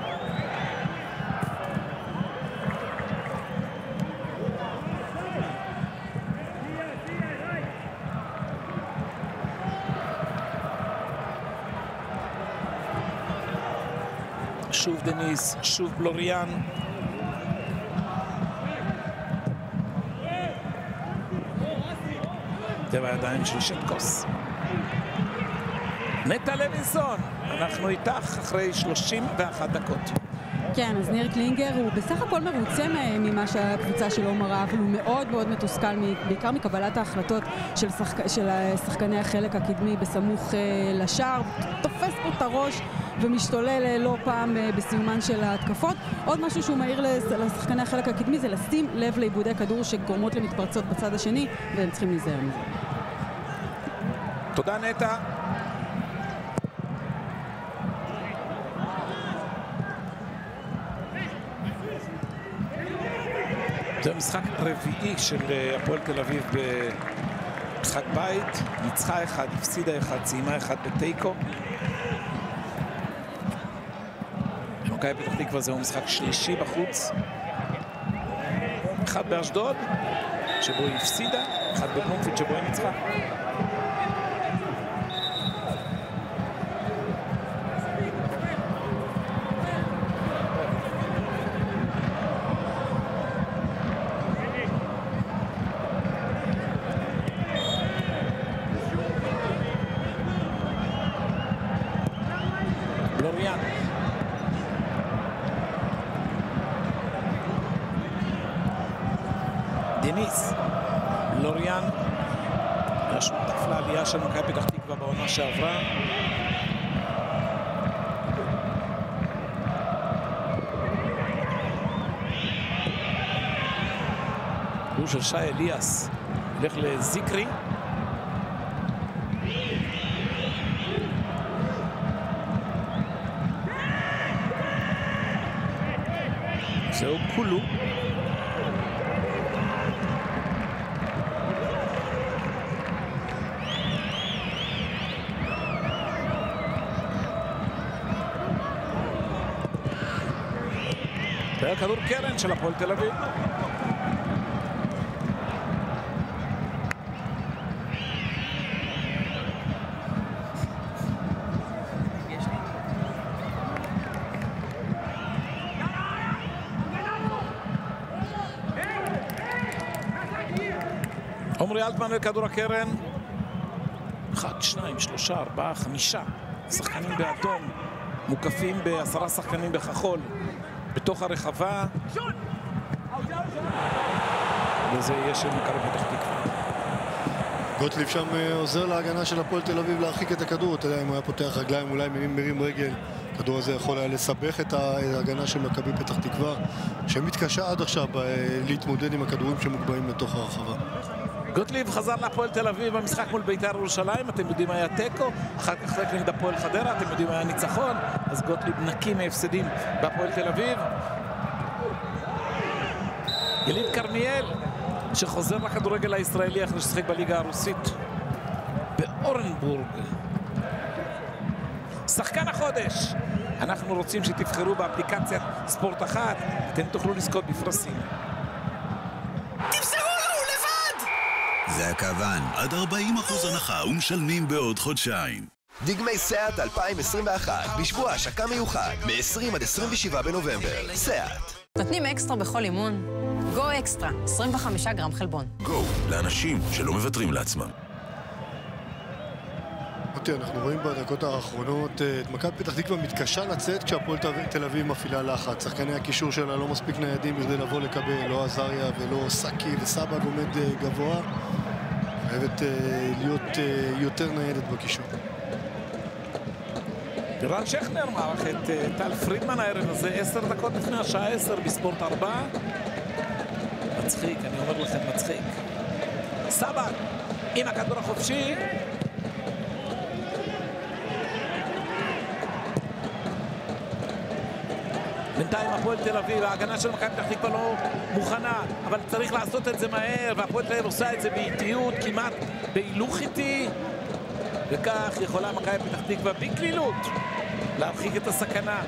שוב דניס, שוב בלוריאן, טבע הידיים של שטקוס. נטע לוינסון, אנחנו איתך אחרי שלושים ואחת דקות. כן, אז ניר קלינגר הוא בסך הכל מרוצה ממה שהקבוצה שלו מראה, אבל הוא מאוד מאוד מתוסכל, בעיקר מקבלת ההחלטות של, שחק... של שחקני החלק הקדמי בסמוך לשער, תופס פה את הראש ומשתולל לא פעם בסיומן של ההתקפות. עוד משהו שהוא מהיר לשחקני החלק הקדמי זה לשים לב לאיבודי כדור שגורמות למתפרצות בצד השני, והם צריכים להיזהר מזה. תודה נטע. זה משחק רביעי של הפועל תל אביב במשחק בית, ניצחה אחד, הפסידה אחד, סיימה אחד בתיקו. מכבי פתח תקווה זהו משחק שלישי בחוץ, אחד באשדוד שבו היא הפסידה, אחד בבלומפילד שבו היא ניצחה. דניס, לוריאן, השותף לעלייה של מכבי פתח תקווה בעונה שעברה. גול של שי אליאס, הולך לזיקרי. זהו כולו. זה כדור קרן של הפועל תל אביב. עומרי אלטמן לכדור הקרן. אחד, שניים, שלושה, ארבעה, חמישה שחקנים באדום, מוקפים בעשרה שחקנים בכחול בתוך הרחבה, וזה יהיה של מכבי פתח תקווה. גוטליב שם עוזר להגנה של הפועל תל אביב להרחיק את הכדור. אתה יודע, אם הוא היה פותח רגליים, אולי מרים רגל, הכדור הזה יכול היה לסבך את ההגנה של מכבי פתח תקווה, שמתקשה עד עכשיו להתמודד עם הכדורים שמוגבהים לתוך הרחבה. גוטליב חזר להפועל תל אביב במשחק מול בית"ר ירושלים, אתם יודעים היה טקו, אחר כך רק נגד הפועל חדרה, אתם יודעים היה ניצחון, אז גוטליב נקי מהפסדים בהפועל תל אביב. יליד כרמיאל, שחוזר לכדורגל הישראלי אחרי ששחק בליגה הרוסית באורנבורג. שחקן החודש, אנחנו רוצים שתבחרו באפליקציית ספורט אחת, אתם תוכלו לזכות בפרסים. זה הכוון, עד ארבעים אחוז הנחה ומשלמים בעוד חודשיים. דגמי סאט אלפיים עשרים ואחת, בשבוע השקה מיוחד, מ-עשרים עד עשרים ושבעה בנובמבר. סאט. נותנים אקסטרה בכל אימון. גו אקסטרה, עשרים וחמישה גרם חלבון. גו, לאנשים שלא מוותרים לעצמם. אותי, אנחנו רואים בדקות האחרונות את מכבי פתח תקווה מתקשה לצאת כשהפועל תל אביב מפעילה לחץ. שחקני הקישור שלה לא מספיק ניידים בכדי לבוא לקבל, לא עזריה ולא סאקי וסבג עומד גבוה. חייבת להיות יותר ניידת בקישור. רן שכנר מערך את טל פרידמן הערב הזה, עשר דקות לפני השעה עשר בספורט ארבע. מצחיק, אני אומר לכם מצחיק. סבג עם הכדור החופשי. בינתיים הפועל תל אביב, ההגנה של מכבי פתח תקווה לא מוכנה, אבל צריך לעשות את זה מהר, והפועל תל אביב עושה את זה באיטיות, כמעט בהילוך איטי, וכך יכולה מכבי פתח תקווה בקלילות להרחיק את הסכנה.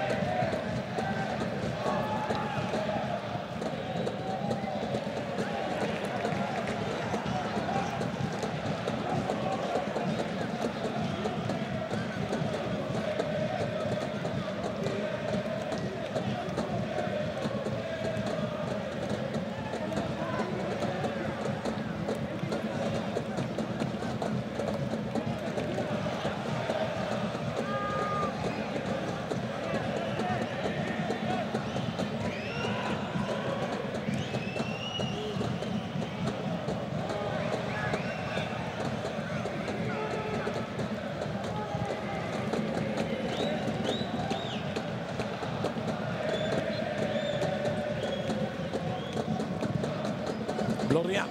בלוריה.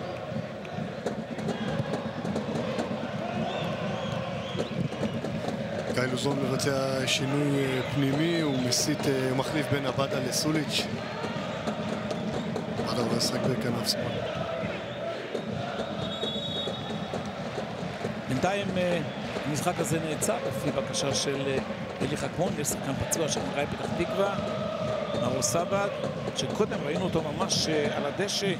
גיא לוזון מבצע שינוי פנימי, הוא מסית, מחליף בין עבדה לסוליץ'. עבדה הוא ישחק בכנף שמאל. בינתיים המשחק הזה נעצר לפי בקשה של אלי חכמון, יש שחקן פצוע של מכבי פתח תקווה, מאור סבג, שקודם ראינו אותו ממש על הדשא.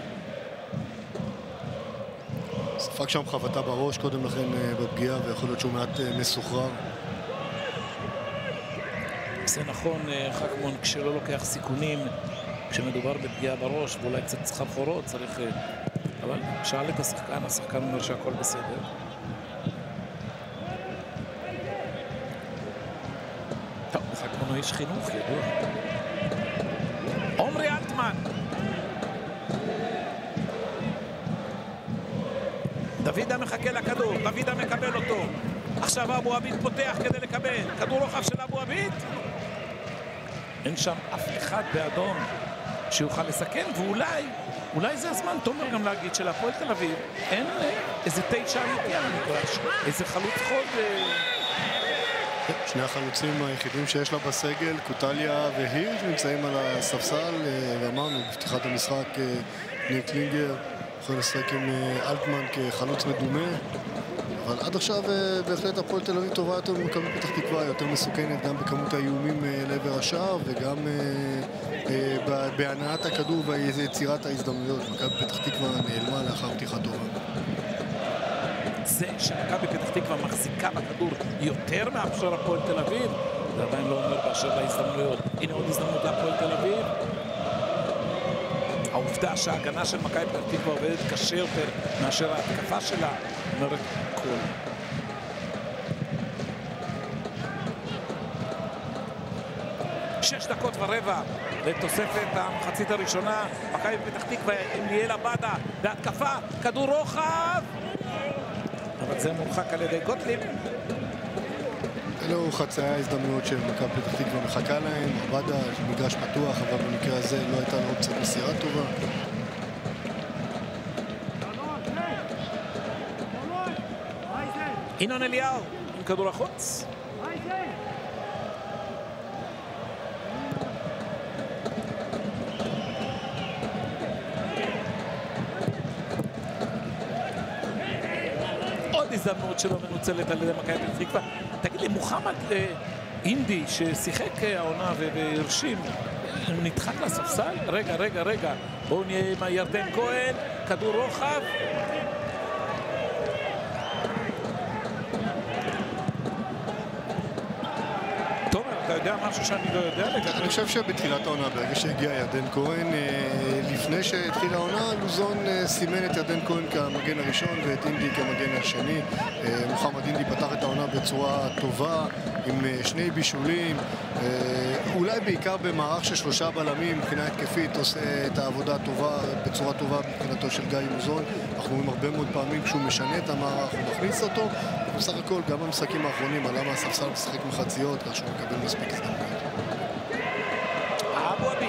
ספק שם חבטה בראש קודם לכן בפגיעה, ויכול להיות שהוא מעט מסוחרר. זה נכון, חכמון כשלא לוקח סיכונים, כשמדובר בפגיעה בראש ואולי קצת סחרחורות, צריך... אבל שאל את השחקן, השחקן אומר שהכל בסדר. טוב, חכמון הוא איש חינוך, ידוע. עומרי אלטמן. דוידה מחכה לכדור, דוידה מקבל אותו. עכשיו אבו עביד פותח כדי לקבל. כדור רוחב של אבו עביד. אין שם אף אחד באדום שיוכל לסכן, ואולי, אולי זה הזמן, תומר, גם להגיד שלהפועל תל אביב אין איזה תשע אמיתי על המגרש, איזה חלוץ חוד. שני החלוצים היחידים שיש לה בסגל, קוטליה והירש, נמצאים על הספסל, ואמרנו בפתיחת המשחק ניר קלינגר יכול לשחק עם אלטמן כחלוץ מדומה, אבל עד עכשיו בהחלט הפועל תל אביב טובה יותר ממכבי פתח תקווה, יותר מסוכנת גם בכמות האיומים לעבר השער וגם בהנעת הכדור ויצירת ההזדמנויות. מכבי פתח תקווה נעלמה לאחר פתיחה טובה. זה שמכבי פתח תקווה מחזיקה בכדור יותר מאפשר הפועל תל אביב, זה עדיין לא אומר באשר להזדמנויות. הנה עוד הזדמנות להפועל תל אביב. העובדה שההגנה של מכבי פתח תקווה עובדת קשה יותר מאשר ההתקפה שלה אומרת כל. שש דקות ורבע לתוספת המחצית הראשונה. מכבי פתח תקווה עם ליאל עבדה בהתקפה, כדור רוחב, אבל זה מורחק על ידי גוטליב. אלו חצאי ההזדמנויות שמכבי פתח תקווה מחכה להם. עבדה מגרש פתוח, אבל במקרה הזה לא הייתה לו קצת מסירה טובה. ינון אליהו עם כדור החוץ. עוד הזדמנות שלא מנוצלת על ידי מכבי פתח תקווה. תגיד לי, מוחמד אינדי ששיחק העונה והרשים, נדחק לספסל? רגע, רגע, רגע. בואו נהיה עם ירדן כהן, כדור רוחב. אתה יודע משהו שאני לא יודע? אני חושב שבתחילת העונה, ברגע שהגיע ירדן כהן, לפני שהתחילה העונה, לוזון סימן את ירדן כהן כמגן הראשון ואת אינדי כמגן השני. מוחמד אינדי פתח את העונה בצורה טובה, עם שני בישולים, אולי בעיקר במערך של שלושה בלמים, מבחינה התקפית עושה את העבודה הטובה, בצורה טובה מבחינתו של גיא לוזון. אנחנו רואים הרבה מאוד פעמים כשהוא משנה את המערך, הוא מכניס אותו, ובסך הכל גם במשחקים האחרונים עלה מהספסל משחק מחציות, כך שהוא מקבל מספיק הזדמנויות. אבו עביד.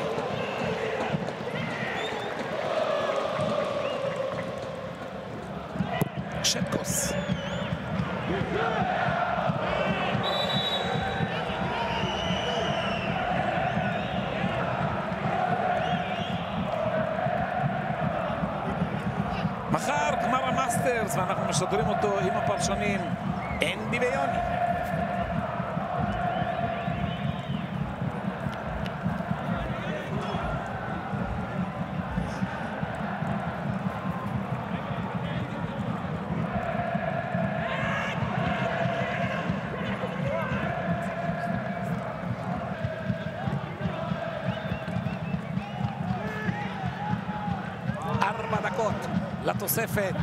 שקוס. מחר גמר המאסטרס ואנחנו משדרים אותו עם הפרשנים אנדי ויוני. ארבע דקות לתוספת.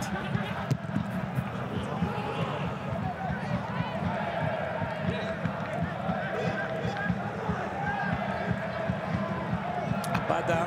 עבדה.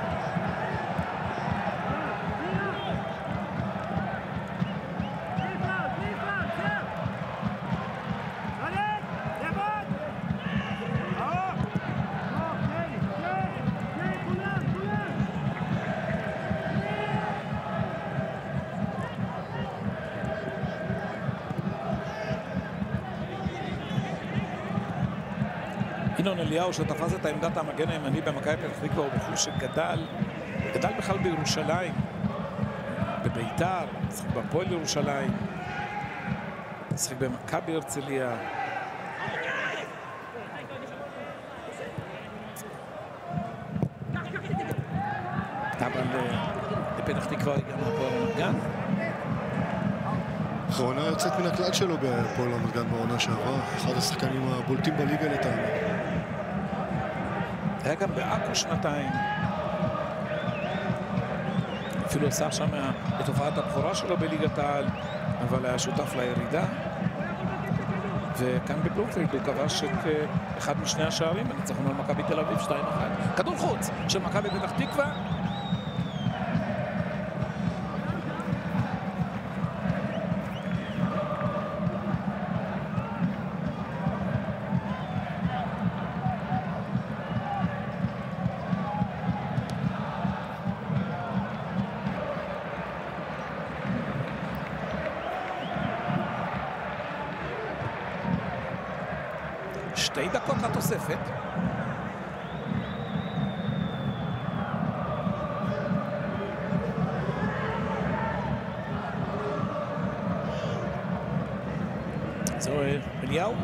ינון אליהו שתפס את העמדת המגן הימני במכבי פתח תקווה, הוא בחור שגדל, גדל בכלל בירושלים, בביתר, משחק בהפועל ירושלים, משחק במכבי הרצליה. אבל לפתח תקווה גם הפועל רמת גן. העונה יוצאת מן הכלל שלו בהפועל רמת גן בעונה שעברה, אחד השחקנים הבולטים בליגה לטעמי. היה גם בעכו שנתיים. אפילו עשה שם את הופעת הבכורה שלו בליגת העל, אבל היה שותף לירידה. וכאן בבלומפילד הוא כבש את אחד משני השערים בניצחון על מכבי תל אביב שתיים אחת. כדור חוץ של מכבי פתח תקווה. שתי דקות לתוספת. זהו אליהו.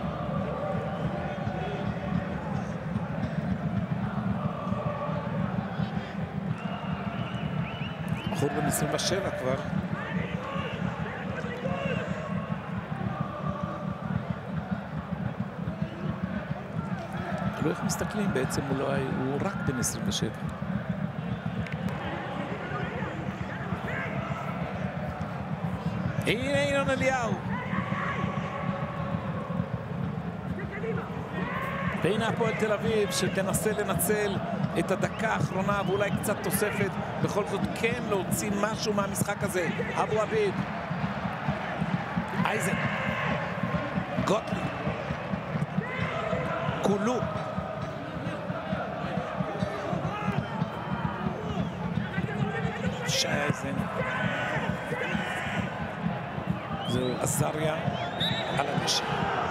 בחור בן עשרים ושבע כבר. לא איך מסתכלים, בעצם הוא, לא, הוא רק בן עשרים ושבע. הנה ינון אליהו. והנה הפועל תל אביב שתנסה לנצל את הדקה האחרונה ואולי קצת תוספת, בכל זאת כן להוציא משהו מהמשחק הזה. אבו עביד, אייזן, גוטליב, כולו. שייזן. זהו עזריה על הדשא.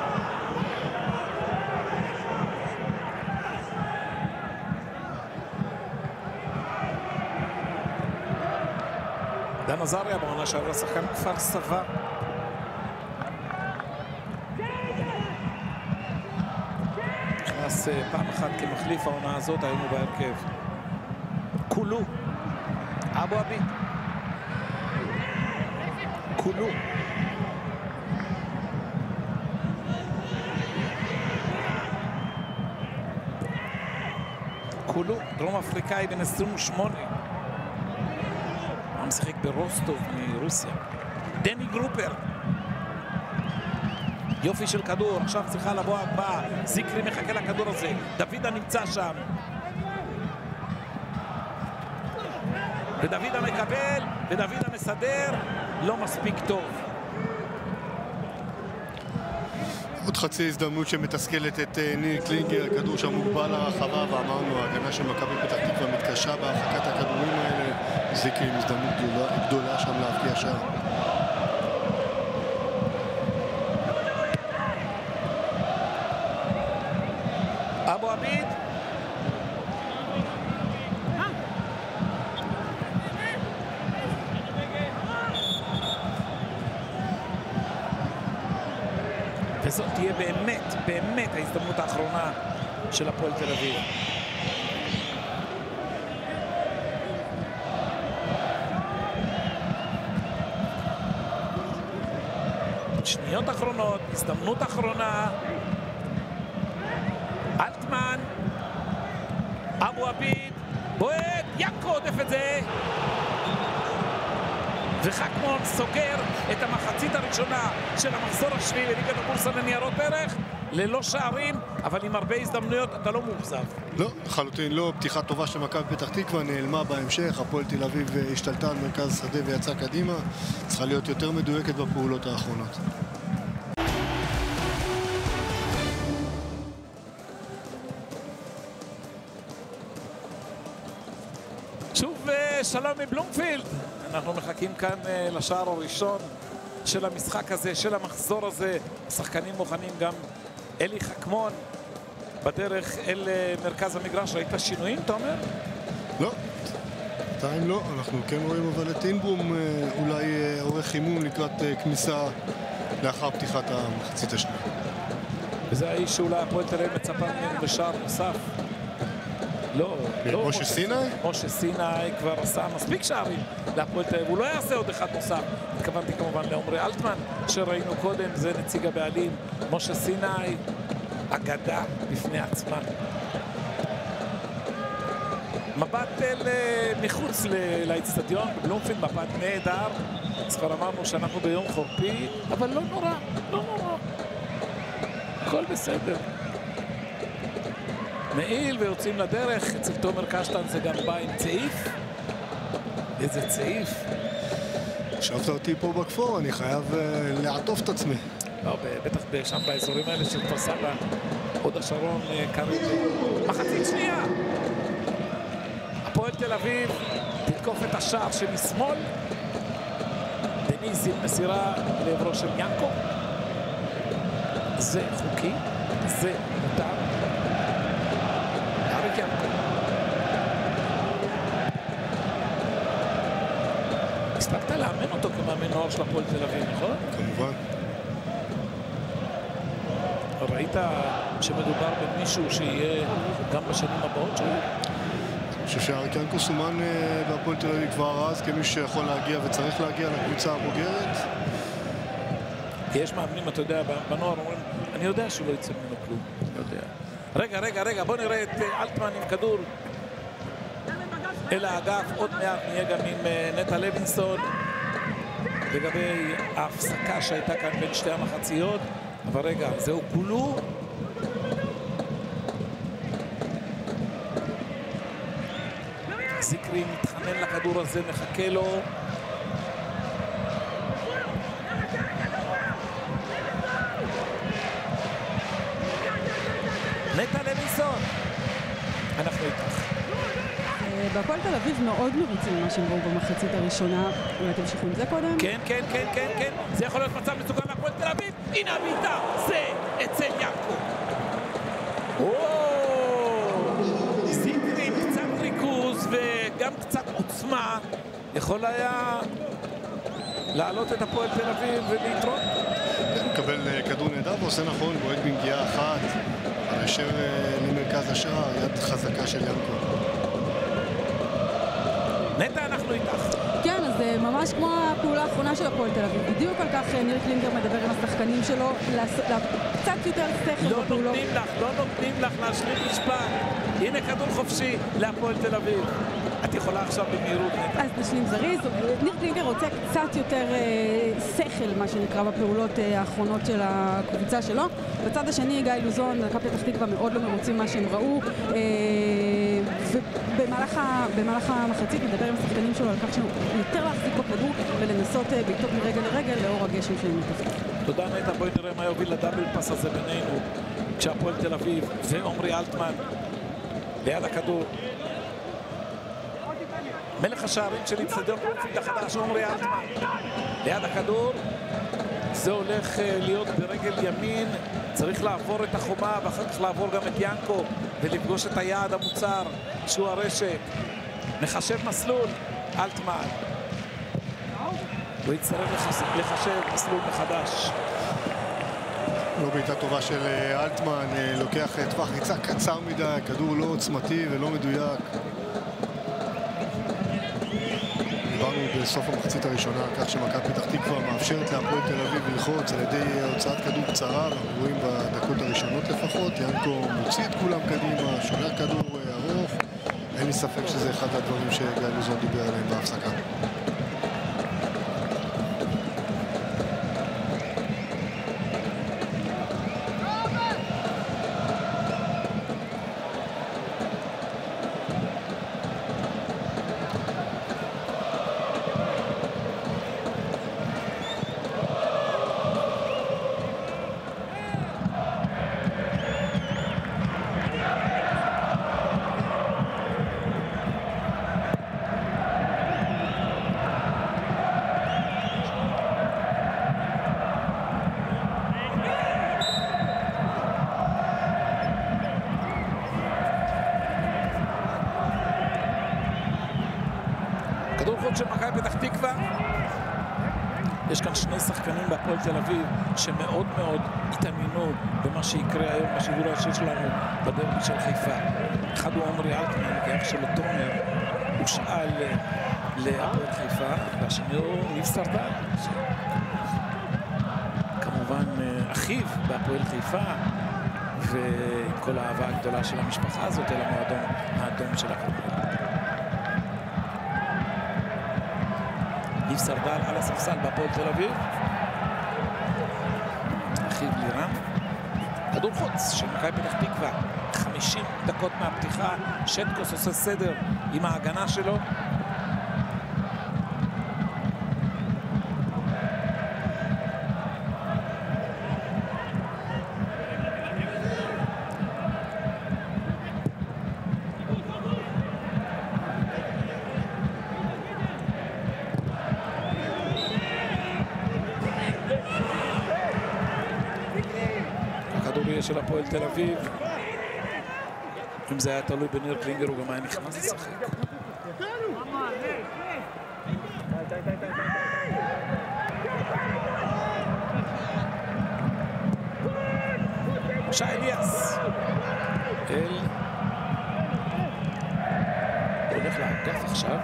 דן עזריה בעונה שעברה שחקן כפר סבא. נכנס פעם אחת כמחליף העונה הזאת, היינו בהרכב. כולו. אבו עביד. כולו. כולו, דרום אפריקאי בן עשרים ושמונה. הוא משחק ברוסטוב מרוסיה. דני גרופר. יופי של כדור, עכשיו צריכה לבוא הבאה. זיקרי מחכה לכדור הזה. דוידה נמצא שם. ודוידה מקבל, ודוידה מסדר. לא מספיק טוב. עוד חצי הזדמנות שמתסכלת את ניר קלינגר, כדור שם מוגבל לרחבה, ואמרנו, ההגנה של מכבי פתח תקווה מתקשה בהרחקת הכדורים האלה. זיקרי עם הזדמנות גדולה, גדולה שם להבקיע שער. אבו עביד. וזאת תהיה באמת, באמת ההזדמנות האחרונה של הפועל תל אביב. שניות אחרונות, הזדמנות אחרונה. אלטמן, אבו עביד, בועט, יקו עודף את זה. וחכמון סוגר את המחצית הראשונה של המחזור השביעי בליגת הבורסה לניירות ערך, ללא שערים, אבל עם הרבה הזדמנויות. אתה לא מאוכזב? לא, לחלוטין לא. פתיחה טובה של מכבי פתח תקווה, נעלמה בהמשך. הפועל תל אביב השתלטה על מרכז שדה ויצאה קדימה. צריכה להיות יותר מדויקת בפעולות האחרונות. שוב שלום מבלומפילד. אנחנו מחכים כאן לשער הראשון של המשחק הזה, של המחזור הזה. השחקנים מוכנים, גם אלי חכמון בדרך אל מרכז המגרש. ראית שינויים, אתה אומר? לא, עדיין לא. אנחנו כן רואים אבל את אינבום אולי עורך חימום לקראת כניסה לאחר פתיחת המחצית השנייה. וזה האיש שאולי הפועל תל אביב מצפה ממנו בשער נוסף. לא, לא. משה סיני? משה סיני כבר עשה מספיק שערים להפועל תל אביב. הוא לא יעשה עוד אחד נוסף. התכוונתי כמובן לעומרי אלטמן שראינו קודם, זה נציג הבעלים. משה סיני, אגדה בפני עצמה. מבט אל מחוץ לאצטדיון בבלומפילד, מבט נהדר. אז כבר אמרנו שאנחנו ביום חורפי, אבל לא נורא, לא נורא. הכל בסדר. מעיל ויוצאים לדרך. אצל תומר קשטן זה גם בא עם צעיף. איזה צעיף. שבת אותי פה בכפור, אני חייב uh, לעטוף את עצמי. לא, בטח שם באזורים האלה של כפר סבא, הוד השרון, קרוב. מחצית שנייה. הפועל תל אביב תתקוף את השער שמשמאל. דניס עם מסירה לעברו של ינקו. זה חוקי, זה מותר. אריק ינקו. הספקת לאמן אותו כמאמן נוער של הפועל תל אביב, נכון? כמובן. ראית שמדובר במישהו שיהיה גם בשנים הבאות שלו? אני חושב שאריק ינקו סומן בהפועל תל אביב כבר אז כמי שיכול להגיע וצריך להגיע לקבוצה הבוגרת. יש מאמנים, אתה יודע, בנוער אומרים, אני יודע שהוא לא יצא ממנו כלום. יודע. רגע, רגע, רגע, בוא נראה את אלטמן עם כדור אל האגף. עוד מעט נהיה גם עם נטע לוינסון לגבי ההפסקה שהייתה כאן בין שתי המחציות. אבל רגע, זהו כולו. זיקרי מתחנן לכדור הזה, מחכה לו. נטע לוינסון. אנחנו איתך. בהפועל תל אביב מאוד מרוצים ממה שהם ראו במחצית הראשונה. אולי תמשיכו עם זה קודם? כן, כן, כן, כן, כן. זה יכול להיות מצב מסוכן להפועל תל אביב. הנה הביתה, זה אצל ינקו. זיקרי עם קצת ריכוז וגם קצת עוצמה יכול היה לעלות את הפועל תל אביב ולהתרון. מקבל כדור נהדר ועושה נכון, בועט בנגיעה אחת, הישר למרכז השער, יד חזקה של ינקו. נטע, אנחנו איתך. כן, אז ממש ממש כמו הפעולה האחרונה של הפועל תל אביב. בדיוק על כך ניר קלינגר מדבר עם השחקנים שלו, קצת יותר שכל לא בפעולות. נותנים לך, לא נותנים לך להשלים משפט. הנה כדור חופשי להפועל תל אביב. את יכולה עכשיו במהירות. אז נשלים זריז. ניר קלינגר רוצה קצת יותר שכל, מה שנקרא, בפעולות האחרונות של הקבוצה שלו. בצד השני, גיא לוזון, מכבי פתח תקווה מאוד לא מרוצים מה שהם ראו. ובמהלך המחצית מדבר עם השחקנים שלו על כך שהוא יותר להחזיק בכדור ולנסות בעיטות מרגל לרגל לאור הגשם שהם מתפקים. תודה נטע, בואי נראה מה יוביל לדאבל פס הזה בינינו, כשהפועל תל אביב ועומרי אלטמן ליד הכדור. מלך השערים של אצטדיון בלומפילד החדש, עומרי אלטמן ליד הכדור. זה הולך להיות ברגל ימין, צריך לעבור את החומה ואחר כך לעבור גם את ינקו ולפגוש את היעד המוצר שהוא הרשת. מחשב מסלול, אלטמן הוא יצטרך לחשב מסלול מחדש. לא בעיטה טובה של אלטמן, לוקח טווח ריצה קצר מדי, כדור לא עוצמתי ולא מדויק. דיברנו בסוף המחצית הראשונה על כך שמכבי פתח תקווה מאפשרת להפועל תל אביב ללחוץ על ידי הוצאת כדור קצרה, אנחנו רואים בדקות הראשונות לפחות. ינקו מוציא את כולם קדימה, שולח כדור ארוך. אין לי ספק שזה אחד הדברים שגיא לוזון דיבר עליהם בהפסקה. של מכבי פתח תקווה. יש כאן שני שחקנים בהפועל תל אביב שמאוד מאוד התעניינו במה שיקרה היום בשידור הישיר שלנו בדרבי של חיפה. אחד הוא עומרי אלטמן, כאח של תומר, הוא שאל להפועל חיפה, והשני הוא ניב סרדל, כמובן אחיו בהפועל חיפה, ועם כל האהבה הגדולה של המשפחה הזאת אל המועדון האדום של הכדורגל. ניב סרדל על הספסל בהפועל תל אביב. אחיו לירם. כדור חוץ של מכבי פתח תקווה. חמישים דקות מהפתיחה. שטקוס עושה סדר עם ההגנה שלו. של הפועל תל אביב. אם זה היה תלוי בניר קלינגר הוא גם היה נכנס לשחק. שי אליאס אל הולך לאגף עכשיו.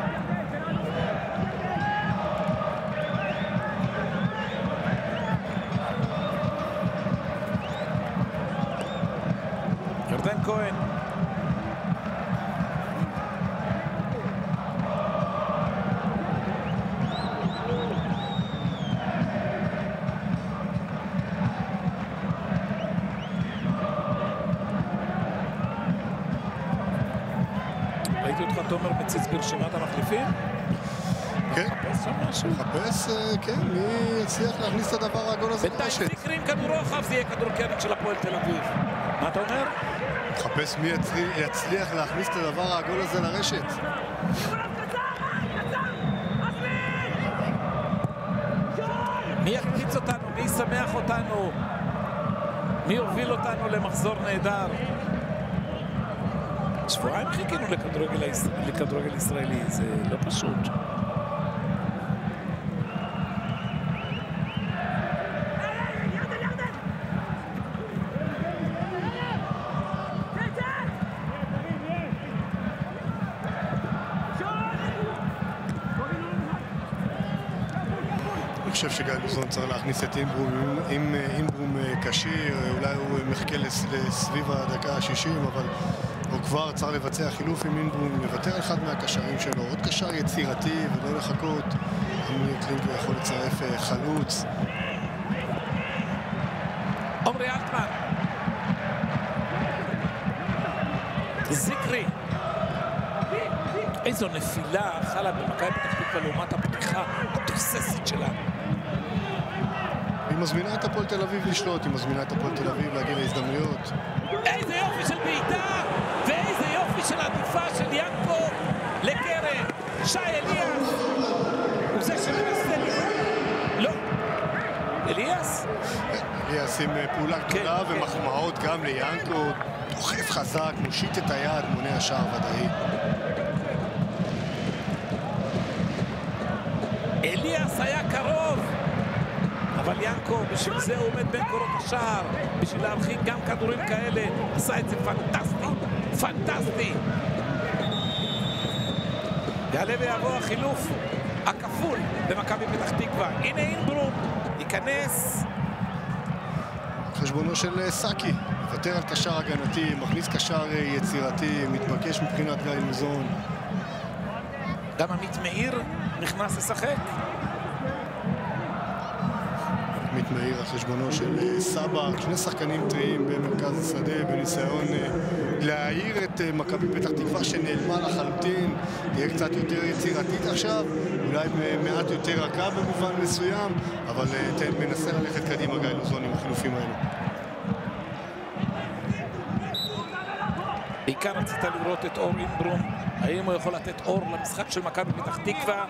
ירדן כהן. ראיתי אותך תומר מציץ ברשימת המחליפים? כן. מחפש שם משהו? מחפש, כן, מי יצליח להכניס את הדבר הגול הזה לרשת? בינתיים תקרים כדור רוחב, זה יהיה כדור קרן של הפועל תל אביב. מה אתה אומר? מחפש מי יצליח להכניס את הדבר העגול הזה לרשת. מי יקפיץ אותנו? מי ישמח אותנו? מי יוביל אותנו למחזור נהדר? שבועיים חיכינו לכדורגל ישראלי, זה לא פשוט. חושב שגיא לוזון צריך להכניס את אינברום, אם אינברום קשיר, אולי הוא מחכה לסביב הדקה ה-שישים, אבל הוא כבר צריך לבצע חילוף עם אינברום, לוותר על אחד מהקשרים שלו, עוד קשר יצירתי ולא לחכות. עמרי קלינגר יכול לצרף חלוץ. עומרי אלטמן. זיקרי. איזו נפילה חלה במכבי פתח תקווה לעומת הפתיחה התוססת שלה. היא מזמינה את הפועל תל אביב לשלוט, היא מזמינה את הפועל תל אביב להגיע להזדמנויות. איזה יופי של בעיטה ואיזה יופי של עדיפה של ינקו לקרן. שי אליאס הוא זה שמנסה לי. לא. אליאס? אליאס עם פעולה גדולה ומחמאות גם ליאנקו. דוחף חזק, מושיט את היד, מונע השער ודאי. אליאס היה קרוב, אבל ינקו בשביל זה הוא עומד בין קורות השער, בשביל להרחיק גם כדורים כאלה. עשה את זה פנטסטי, פנטסטי. יעלה ויבוא החילוף הכפול במכבי פתח תקווה. הנה אינברום ייכנס. חשבונו של סאקי, מוותר על קשר הגנתי, מכניס קשר יצירתי, מתבקש מבחינת גיא לוזון. גם עמית מאיר נכנס לשחק. עמית מאיר על חשבונו של סבא, שני שחקנים טריים במרכז השדה בניסיון להעיר את מכבי פתח תקווה שנעלמה לחלוטין, תהיה קצת יותר יצירתית עכשיו, אולי מעט יותר רכה במובן מסוים, אבל מנסה ללכת קדימה גיא לוזון עם החילופים האלו. בעיקר רצית לראות את אור אינברום, האם הוא יכול לתת אור למשחק של מכבי פתח תקווה?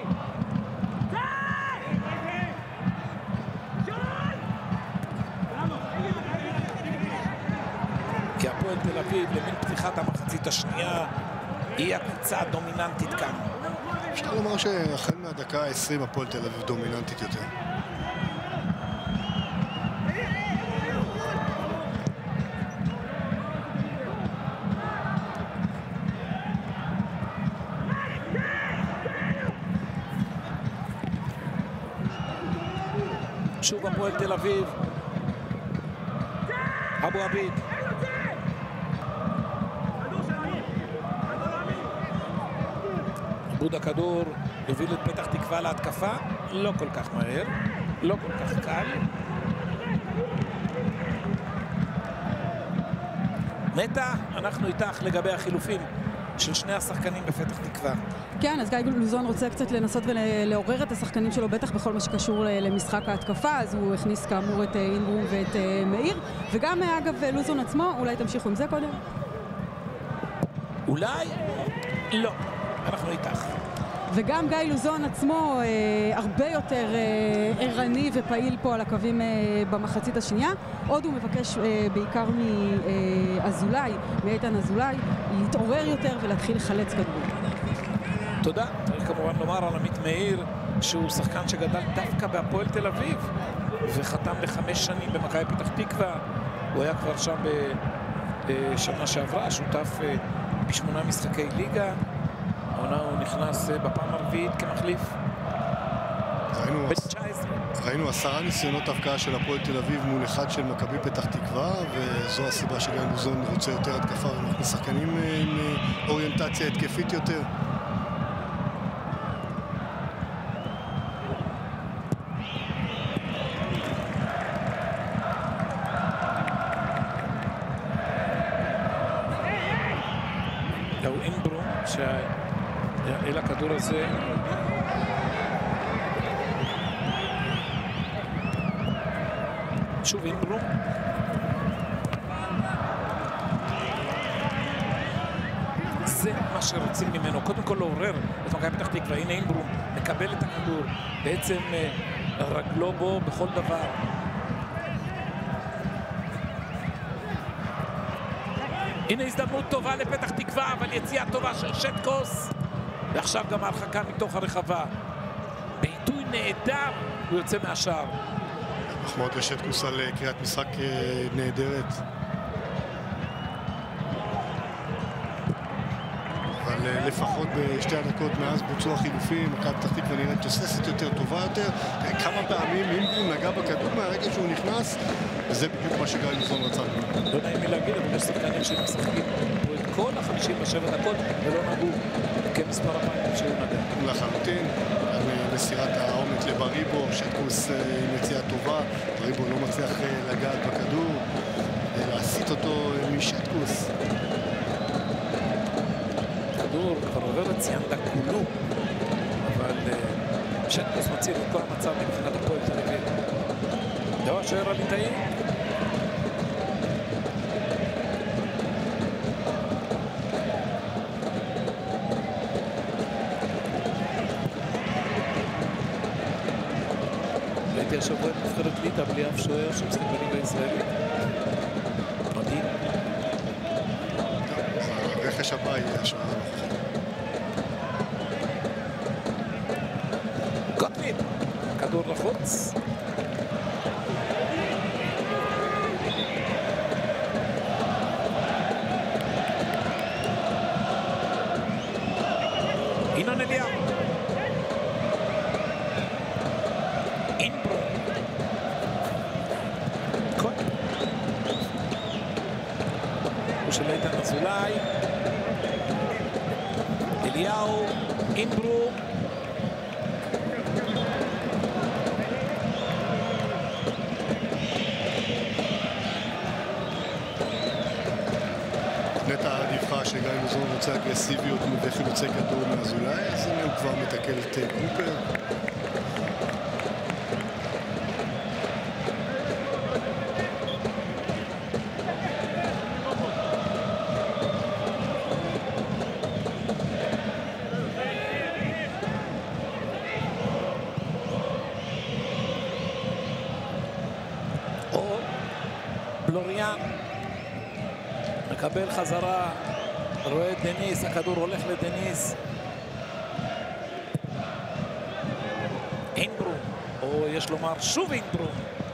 כי הפועל תל אביב לבין פתיחת המחצית השנייה היא הקבוצה הדומיננטית כאן. אפשר לומר שהחל מהדקה ה-עשרים הפועל תל אביב דומיננטית יותר. שוב הפועל תל אביב. אבו עביד. עיבוד הכדור יוביל את פתח תקווה להתקפה, לא כל כך מהר, לא כל כך קל. נטע, אנחנו איתך לגבי החילופים של שני השחקנים בפתח תקווה. כן, אז גיא לוזון רוצה קצת לנסות ולעורר את השחקנים שלו, בטח בכל מה שקשור למשחק ההתקפה, אז הוא הכניס כאמור את אינברום ואת מאיר, וגם אגב לוזון עצמו, אולי תמשיכו עם זה קודם? אולי? לא, אנחנו איתך. וגם גיא לוזון עצמו אה, הרבה יותר אה, ערני ופעיל פה על הקווים אה, במחצית השנייה. עוד הוא מבקש אה, בעיקר מאזולאי, מאיתן אזולאי, להתעורר יותר ולהתחיל לחלץ כדור. תודה. צריך כמובן לומר על עמית מאיר שהוא שחקן שגדל דווקא בהפועל תל אביב וחתם לחמש שנים במכבי פתח תקווה. הוא היה כבר שם בשנה שעברה, שותף בשמונה משחקי ליגה. העונה הוא נכנס בפעם הרביעית כמחליף. ראינו, ראינו עשרה ניסיונות הבקעה של הפועל תל אביב מול אחד של מכבי פתח תקווה, וזו הסיבה שגיא לוזון רוצה יותר התקפה ומכניס שחקנים עם אוריינטציה התקפית יותר. אינברום אל הכדור הזה שוב אינברום זה מה שרוצים ממנו, קודם כל לעורר את מכבי פתח תקווה. הנה אינברום מקבל את הכדור, בעצם רגלו בו בכל דבר. הנה הזדמנות טובה לפתח תקווה, אבל יציאה טובה של שטקוס, ועכשיו גם ההרחקה מתוך הרחבה. בעיתוי נהדר הוא יוצא מהשער. מחמאות לשטקוס על קריאת משחק נהדרת. אבל לפחות בשתי הדקות מאז בוצעו החילופים, מכבי פתח תקווה נראית תוססת יותר, טובה יותר. כמה פעמים אינברום נגע בכדור מהרגע שהוא נכנס, וזה בדיוק מה שגיא לוזון רצה. לא נעים לי להגיד, אבל יש שחקנים שמשחקים פה את כל ה-חמישים ושבע דקות ולא נגעו כמספר הפעמים שהוא נגע. לחלוטין, מסירת העומק לבריבו, שטקוס עם יציאה טובה, בריבו לא מצליח לגעת בכדור, להסיט אותו משטקוס. כדור כבר עובר את ציינדה כולו, אבל שטקוס מציל את כל המצב מבחינת הפועל תל אביב. דבר שוער הליטאי. ראיתי השבוע את נבחרת ליטא בלי אף שוער שמשחק בליגה הישראלית. מדהים. הרכש הבא יהיה השוער. גוטליב, כדור לחוץ. ינון אליהו. אינברו. קוט. הוא של איתן אזולאי. אליהו. אינברו. נטע נבחר שגיא לוזון רוצה אגרסיביות וחילוצי כדור מאזולאי, אז הוא כבר מתקל את קופר. או בלוריאן מקבל חזרה, רואה את דניס, הכדור הולך לדניס. אינברום, או יש לומר שוב אינברום.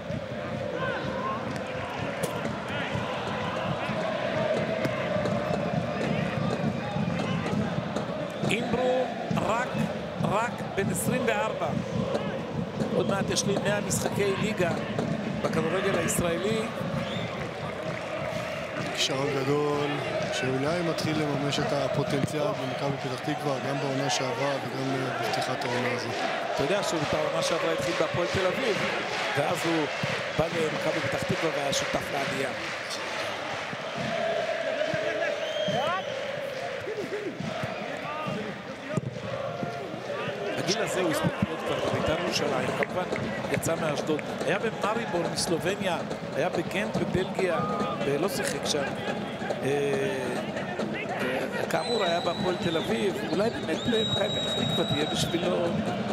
אינברום רק, רק בן עשרים וארבע. עוד מעט יש לי מאה משחקי ליגה בכדורגל הישראלי. כישרון גדול, שאולי מתחיל לממש את הפוטנציאל במכבי פתח תקווה, גם בעונה שעברה וגם בפתיחת העונה הזאת. אתה יודע שהוא בעונה שעברה התחיל בהפועל תל אביב, ואז הוא בא למכבי פתח תקווה והיה שותף לעלייה. בגיל הזה הוא הספיק להיות כבר בבית"ר ירושלים, כמובן יצא מאשדוד. היה במאריבור מסלובניה, היה בגנט בבלגיה, ולא שיחק שם. כאמור היה בהפועל תל אביב, אולי באמת למכבי פתח תקווה תהיה בשבילו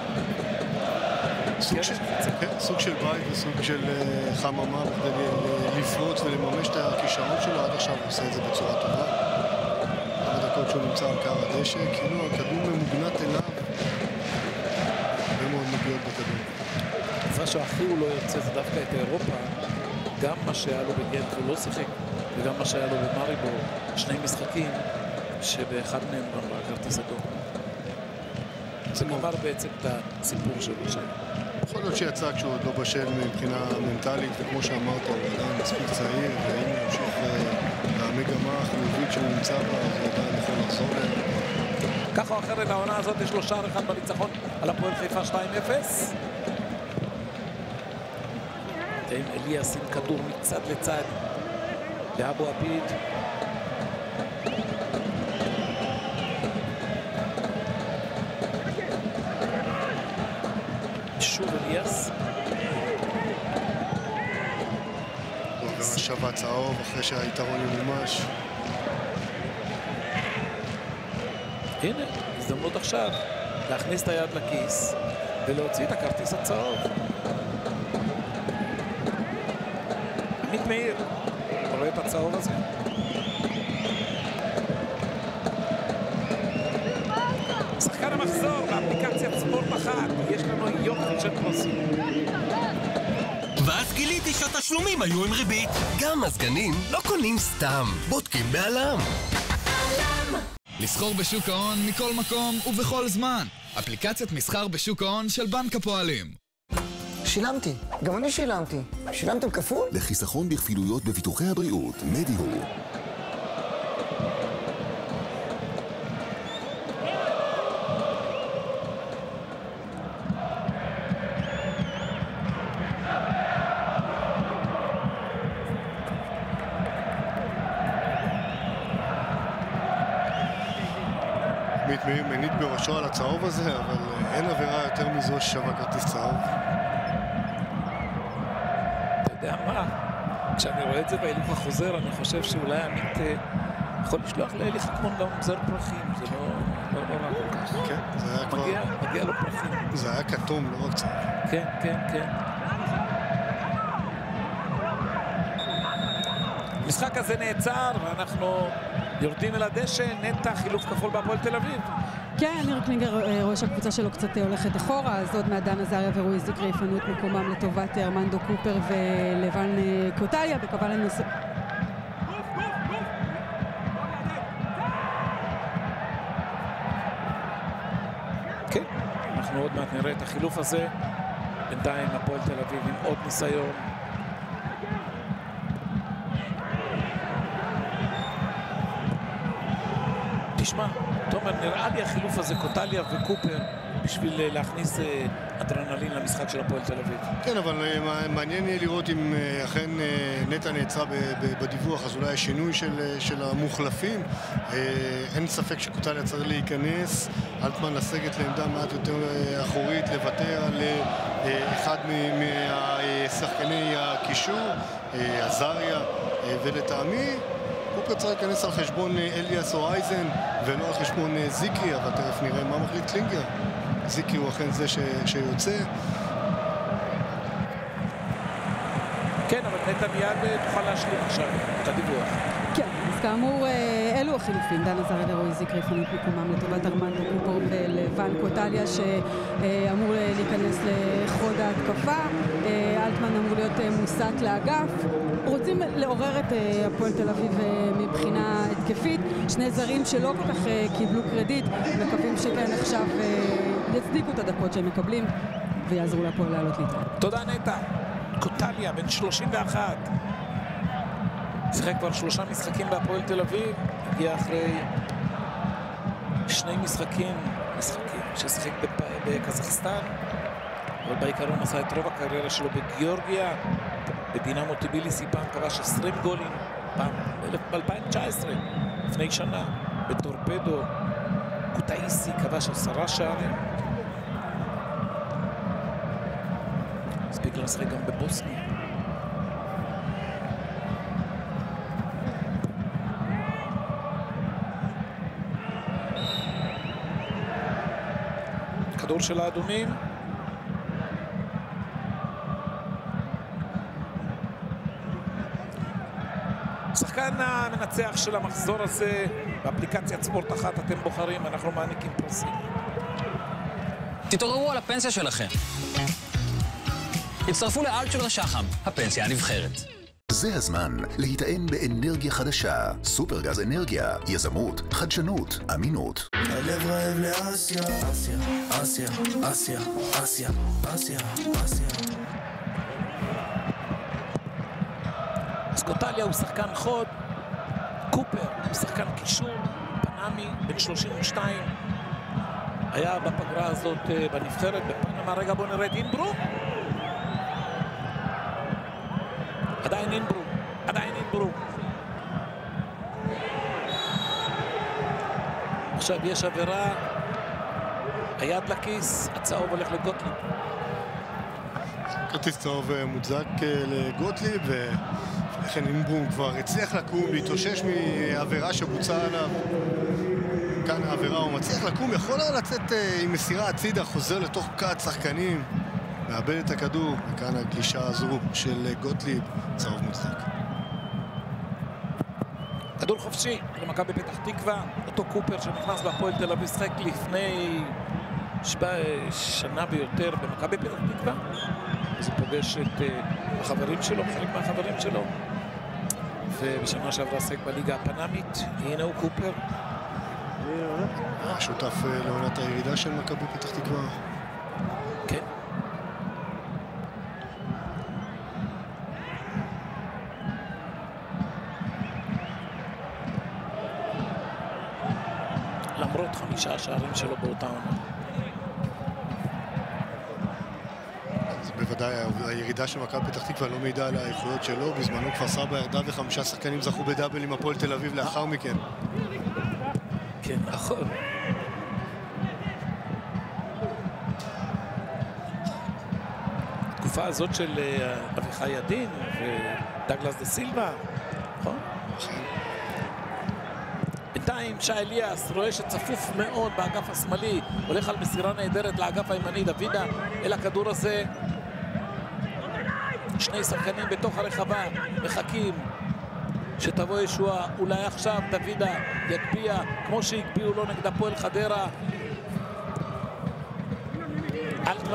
סוג של בית וסוג של חממה כדי לפרוץ ולממש את הכישרון שלו. עד עכשיו הוא עושה את זה בצורה טובה. כמה דקות שהוא נמצא על קר הדשא, כאילו הכדור ממוגנט אליו. הרבה מאוד מגיעות בכדור. מה שהכי הוא לא יוצא זה דווקא את אירופה. גם מה שהיה לו בגנט הוא לא שיחק, וגם מה שהיה לו במאריבור, שני משחקים שבאחד מהם גם בכרטיס אדום. זה גמר בעצם את הסיפור שלו שם. יכול להיות שיצא כשהוא עוד לא בשל מבחינה מנטלית, וכמו שאמרת, הוא עדיין מספיק צעיר, ואם הוא ימשיך למגמה החיובית שהוא נמצא בה, אז הוא עדיין יכול לחזור להם. ככה או אחרת, העונה הזאת יש לו שער אחד בניצחון על הפועל חיפה שתיים אפס. עם אליאס עם כדור מצד לצד לאבו עביד. שוב אליאס. שווה צהוב אחרי שהיתרון ימומש. הנה, הזדמנות עכשיו להכניס את היד לכיס ולהוציא את הכרטיס הצהוב. עמית מאיר, אתה רואה את הצהוב הזה? שחקן המחזור באפליקציית ספורט אחת, יש לנו יופי של פרסים. ואז גיליתי שהתשלומים היו עם ריבית. גם מזגנים לא קונים סתם, בודקים בעלם. לסחור בשוק ההון מכל מקום ובכל זמן. אפליקציית מסחר בשוק ההון של בנק הפועלים. שילמתי, גם אני שילמתי. שילמתם כפול? לחיסכון בכפילויות בביטוחי הבריאות, מדיהו. מנית בראשו על הצהוב הזה, אבל אין עבירה יותר מזו ששווה כרטיס צהוב. אתה יודע מה? כשאני רואה את זה בהילוך החוזר, אני חושב שאולי עמית יכול לשלוח לאלי חכמון גם זר פרחים. זה לא נורא כל כך. כן, זה היה כבר... מגיע לו פרחים. זה היה כתום, לא רק צהוב. כן, כן, כן. המשחק הזה נעצר, ואנחנו יורדים אל הדשא. נטע, חילוף כפול בהפועל תל אביב. כן, ניר קלינגר רואה שהקבוצה שלו קצת הולכת אחורה, אז עוד מעט דן עזריה ורועי זיקרי יפנו את מקומם לטובת ארמנדו קופר ולבן קוטליה בקבל הנושא. כן, אנחנו עוד מעט נראה את החילוף הזה. בינתיים הפועל תל אביב עם עוד ניסיון. תשמע, תומר, נראה לי החילוף הזה, קוטליה וקופר, בשביל להכניס אדרנלין למשחק של הפועל תל אביב. כן, אבל מעניין יהיה לראות אם אכן נטע נעצרה בדיווח, אז אולי השינוי של, של המוחלפים. אין ספק שקוטליה צריך להיכנס, אלטמן לסגת לעמדה מעט יותר אחורית, לוותר על אחד מהשחקני הקישור, עזריה, ולטעמי קופר צריך להיכנס על חשבון אליאס או אייזן ולא על חשבון זיקרי, אבל תכף נראה מה מחליט קלינגר. זיקרי הוא אכן זה ש... שיוצא. כן, אבל נטע מיד תוכל להשלים עכשיו את הדיווח. כן, אז כאמור, אלו החילופים. דן עזריה ורועי זיקרי יפנו את מקומם לטובת ארמנדו קופר ולבן קוטליה שאמור להיכנס לחוד ההתקפה. אלטמן אמור להיות מוסט לאגף. רוצים לעורר את הפועל תל אביב מבחינה התקפית. שני זרים שלא כל כך קיבלו קרדיט, מקווים שכן עכשיו יצדיקו את הדקות שהם מקבלים ויעזרו לפועל לעלות ליטה. תודה נטע. קוטליה, בן שלושים ואחת. שיחק כבר שלושה משחקים בהפועל תל אביב. הגיע אחרי שני משחקים, משחקים ששיחק בקזחסטן. אבל בעיקרון עשה את רוב הקריירה שלו בגיאורגיה. בדינמו טביליסי פעם כבש עשרים גולים. פעם ב-אלפיים תשע עשרה, לפני שנה. בטורפדו קוטאיסי כבש עשרה שערים. הספיק לשחק גם בבוסניה. כדור של האדומים. שחקן המנצח של המחזור הזה באפליקציית ספורט אחת אתם בוחרים, אנחנו מעניקים פרסים. תתעוררו על הפנסיה שלכם. הצטרפו לאלטשולר שחם, הפנסיה הנבחרת. זה הזמן להתאהב באנרגיה חדשה. סופרגז אנרגיה, יזמות, חדשנות, אמינות. הלב רעב לאסיה, אסיה, אסיה, אסיה, אסיה, אסיה, אסיה. אז קוטליה הוא שחקן חוד, קופר הוא שחקן קישור, פנמי בן שלושים ושתיים. היה בפגרה הזאת בנבחרת בפנמה. רגע, בוא נראה את אינברו. עדיין אינברו, עדיין אינברו. עכשיו יש עבירה, היד לכיס, הצהוב הולך לגוטליב. כרטיס צהוב מוצדק לגוטליב, ולכן אינברום כבר הצליח לקום, להתאושש מעבירה שבוצעה עליו. כאן העבירה הוא מצליח לקום, יכול לצאת עם מסירה הצידה, חוזר לתוך פקעת שחקנים, מאבד את הכדור, וכאן הגלישה הזו של גוטליב, צהוב מוצדק. כדור חופשי למכבי פתח תקווה, אותו קופר שנכנס בהפועל תל אביב, שחק לפני שנה ויותר במכבי פתח תקווה, אז הוא פוגש את החברים שלו, חלק מהחברים שלו, ובשנה שעברה שחק בליגה הפנמית. הנה הוא קופר, השותף לעונת הירידה של מכבי פתח תקווה. כן. למרות חמישה שערים שלו באותה עונה. בוודאי, הירידה של מכבי פתח תקווה לא מעידה על האיכויות שלו. בזמנו כפר סבא ירדה וחמישה שחקנים זכו בדאבל עם הפועל תל אביב לאחר מכן. כן, נכון. התקופה הזאת של אביחי ידין ודגלס דה סילבה, נכון? בינתיים שי אליאס רואה שצפוף מאוד באגף השמאלי, הולך על מסירה נהדרת לאגף הימני, דוידה אל הכדור הזה. שני שחקנים בתוך הרחבה מחכים שתבוא ישועה, אולי עכשיו דוידה יגביע כמו שהגביעו לו נגד הפועל חדרה. אלטמן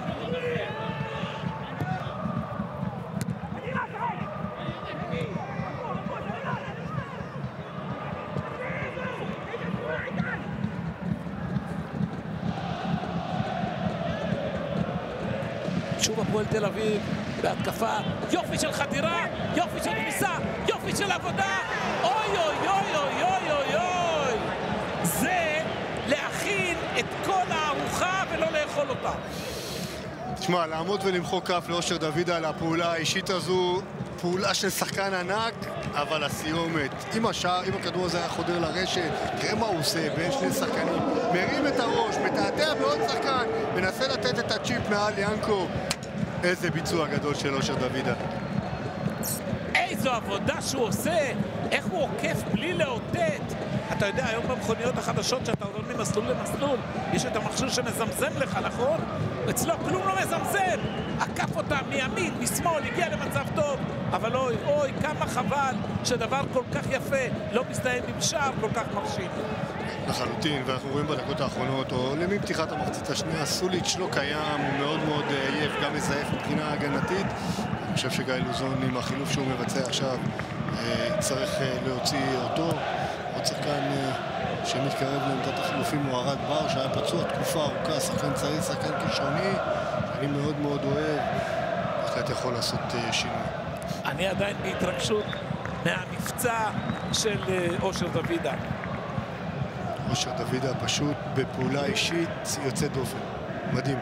שוב הפועל תל אביב בהתקפה, יופי של חדירה, יופי של כניסה, יופי של עבודה. אוי אוי אוי אוי אוי אוי אוי, זה להכין את כל הארוחה ולא לאכול אותה. תשמע, לעמוד ולמחוא כף לאושר דוידה על הפעולה האישית הזו, פעולה של שחקן ענק, אבל הסיומת, אם השער, אם הכדור הזה היה חודר לרשת, תראה מה הוא עושה בין שני שחקנים, מרים את הראש, מתעתע בעוד שחקן, מנסה לתת את הצ'יפ מעל ינקו. איזה ביצוע גדול של אושר דוידה. איזו עבודה שהוא עושה, איך הוא עוקף בלי לאותת. אתה יודע, היום במכוניות החדשות שאתה עובר ממסלול למסלול, יש את המכשיר שמזמזם לך, נכון? אצלו כלום לא מזמזם. עקף אותה מימין, משמאל, הגיע למצב טוב. אבל אוי, אוי, כמה חבל שדבר כל כך יפה לא מסתיים עם שער כל כך מרשים. לחלוטין, ואנחנו רואים בדקות האחרונות, או למי פתיחת המחצית השנייה, סוליץ' לא קיים, הוא מאוד מאוד עייף, גם מזייף מבחינה הגנתית. אני חושב שגיא לוזון עם החילוף שהוא מבצע עכשיו, צריך להוציא אותו. עוד שחקן שמתקרב לעמדת החילופים הוא ארד בר, שהיה פצוע תקופה ארוכה, שחקן צעיר, שחקן כישרוני, אני מאוד מאוד אוהב, בהחלט יכול לעשות שינוי. אני עדיין בהתרגשות מהמבצע של אושר דוידה. אושר דוידה פשוט בפעולה אישית יוצאת דופן. מדהים.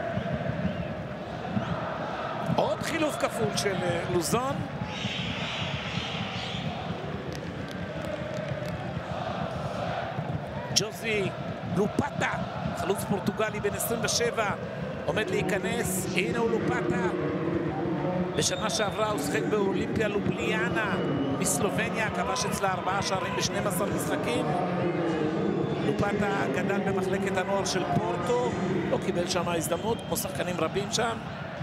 עוד חילוף כפול של לוזון. ג'וזי לופטה, חלוץ פורטוגלי בן עשרים ושבע, עומד להיכנס. הנה הוא לופטה. בשנה שעברה הוא שחק באולימפיה לובליאנה מסלובניה, כבש אצלה ארבעה שערים ב-שנים עשר משחקים. לופטה גדל במחלקת הנוער של פורטו, לא קיבל שם הזדמנות, כמו שחקנים רבים שם.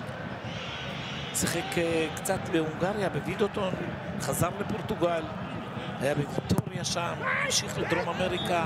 שיחק קצת בהונגריה, בוידוטון, חזר לפורטוגל, היה בוויטוריה שם, המשיך לדרום אמריקה.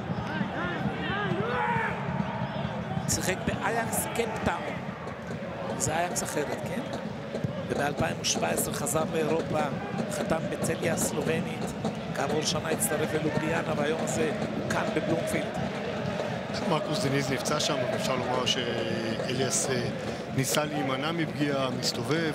שיחק באייקס קייפטאון, זה אייקס אחרת, כן? וב-אלפיים שבע עשרה חזר לאירופה, חתם בצליה הסלובנית, כעבור שנה הצטרף ללובליאנה, והיום הזה הוא כאן בבלומפילד. מרקוס דניז נפצע שם, אפשר לומר שאליאס ניסה להימנע מפגיעה, מסתובב.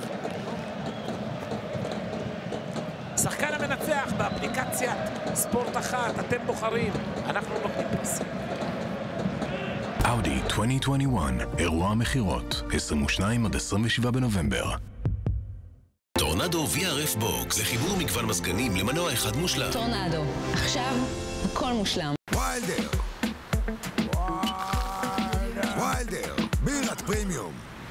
שחקן המנצח באפליקציית ספורט אחת, אתם בוחרים, אנחנו נותנים פרסים. אאודי עשרים עשרים ואחת, אירוע המכירות, עשרים ושניים עד עשרים ושבעה בנובמבר. טורנדו וי אר אף בוקס, לחיבור מגוון מזגנים למנוע אחד מושלם. טורנדו, עכשיו הכל מושלם. ויילדר ויילדר, בירת פרימיום.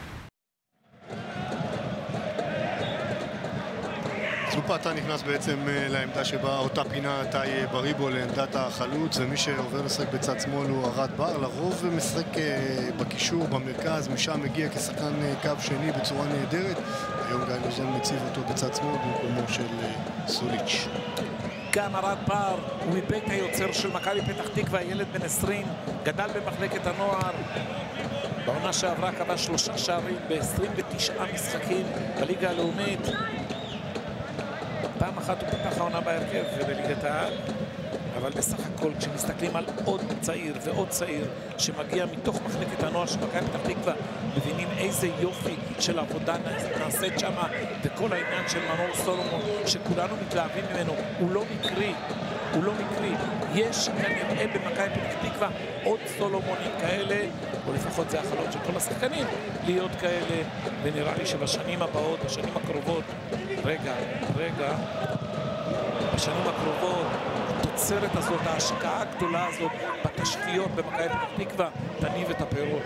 לופטה נכנס בעצם לעמדה שבה אותה פינה טאי בריבו לעמדת החלוץ, ומי שעובר לשחק בצד שמאל הוא ארד בר, לרוב משחק בקישור במרכז, משם מגיע כשחקן קו שני בצורה נהדרת. היום גיא לוזון מציב אותו בצד שמאל במקומו של סוליץ'. גם ארד בר הוא מבית היוצר של מכבי פתח תקווה, ילד בן עשרים, גדל במחלקת הנוער. בעונה שעברה כבש שלושה שערים ב-עשרים ותשעה משחקים בליגה הלאומית. פעם אחת הוא פתח העונה בהרכב ובליגת העל, אבל בסך הכל כשמסתכלים על עוד צעיר ועוד צעיר שמגיע מתוך מחלקת הנוער של מכבי פתח תקווה, מבינים איזה יופי של עבודה נעשית שם, וכל העניין של מנור סולומון שכולנו מתלהבים ממנו הוא לא מקרי, הוא לא מקרי. יש כנראה במכבי פתח תקווה עוד סולומונים כאלה, או לפחות זה החלום של כל השחקנים להיות כאלה, ונראה לי שבשנים הבאות, בשנים הקרובות, רגע, רגע, בשנים הקרובות התוצרת הזאת, ההשקעה הגדולה הזאת בתשתיות במכבי פתח תקווה תניב את הפירות.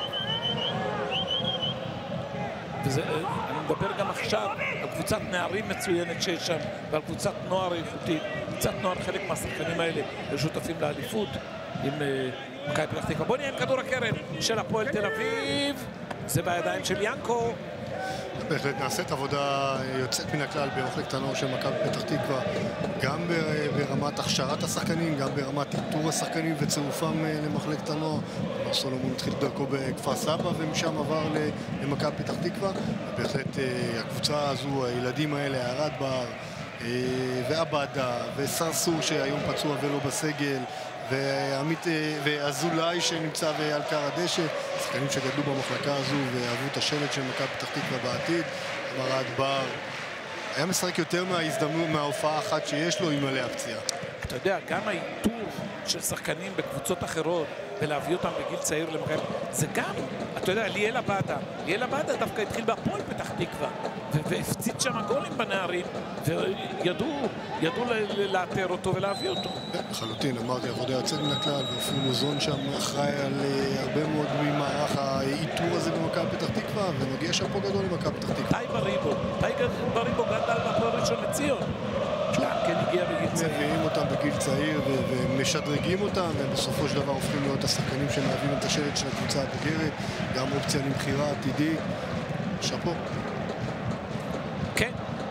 וזה, אני מדבר גם עכשיו על קבוצת נערים מצוינת שיש שם ועל קבוצת נוער איכותית. קבוצת נוער, חלק מהשחקנים האלה שותפים לאליפות עם uh, מכבי פתח תקווה. בוא נהיה עם כדור הקרן של הפועל תל אביב, זה בידיים של ינקו. בהחלט נעשית עבודה יוצאת מן הכלל במחלקת הנוער של מכבי פתח תקווה, גם ברמת הכשרת השחקנים, גם ברמת איתור השחקנים וצירופם למחלקת הנוער. סולומון התחיל דרכו בכפר סבא ומשם עבר למכבי פתח תקווה. בהחלט הקבוצה הזו, הילדים האלה, ערד בר ועבדה וסרסור שהיום פצוע ולא בסגל, ועמית ואזולאי שנמצא ועל קר הדשא, שחקנים שגדלו במחלקה הזו ואהבו את השלט של מכבי פתח תקווה בעתיד. ערד בר היה משחק יותר מההזדמנות, מההופעה אחת שיש לו עם עליה הפציעה. אתה יודע, גם האיתור של שחקנים בקבוצות אחרות ולהביא אותם בגיל צעיר למכבי, זה גם, אתה יודע, ליאל עבדה, ליאל עבדה דווקא התחיל בהפועל פתח תקווה והפציץ שם גולים בנערים, וידעו ידעו לאתר אותו ולהביא אותו. לחלוטין, אמרתי, עבודה יוצאת מן הכלל, ואופיר מוזון שם אחראי על הרבה מאוד ממערך האיתור הזה במכבי פתח תקווה, ומגיע שם פה גדול למכבי פתח תקווה. טי בריבו, טי בריבו גדל בהפועל ראשון לציון. כן, הגיע בגיל צעיר. מביאים אותם בגיל צעיר ומשדרגים אותם, ובסופו של דבר הופכים להיות השחקנים שמהווים את השלט של הקבוצה הבוגרת, גם אופציה למכירה עתידית. שפו. כן.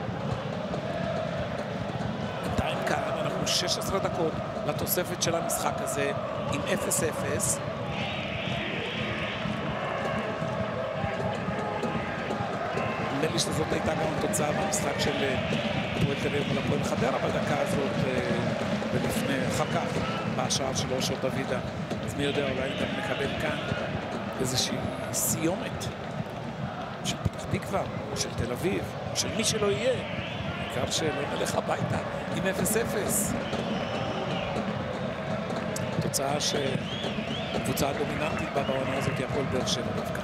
בינתיים כאן אנחנו שש עשרה דקות לתוספת של המשחק הזה עם אפס אפס. נדמה לי שזאת הייתה גם תוצאה במשחק של הפועל תל אביב מול הפועל חדרה בדקה הזאת ולפני, אחר כך בשער של אושר דוידה. אז מי יודע, אולי גם נקבל כאן איזושהי סיומת של פתח תקווה, של תל אביב, של מי שלא יהיה, בעיקר שלא נלך הביתה עם אפס אפס. תוצאה שקבוצה הדומיננטית בה בעונה הזאת היא הפועל באר שבע דווקא.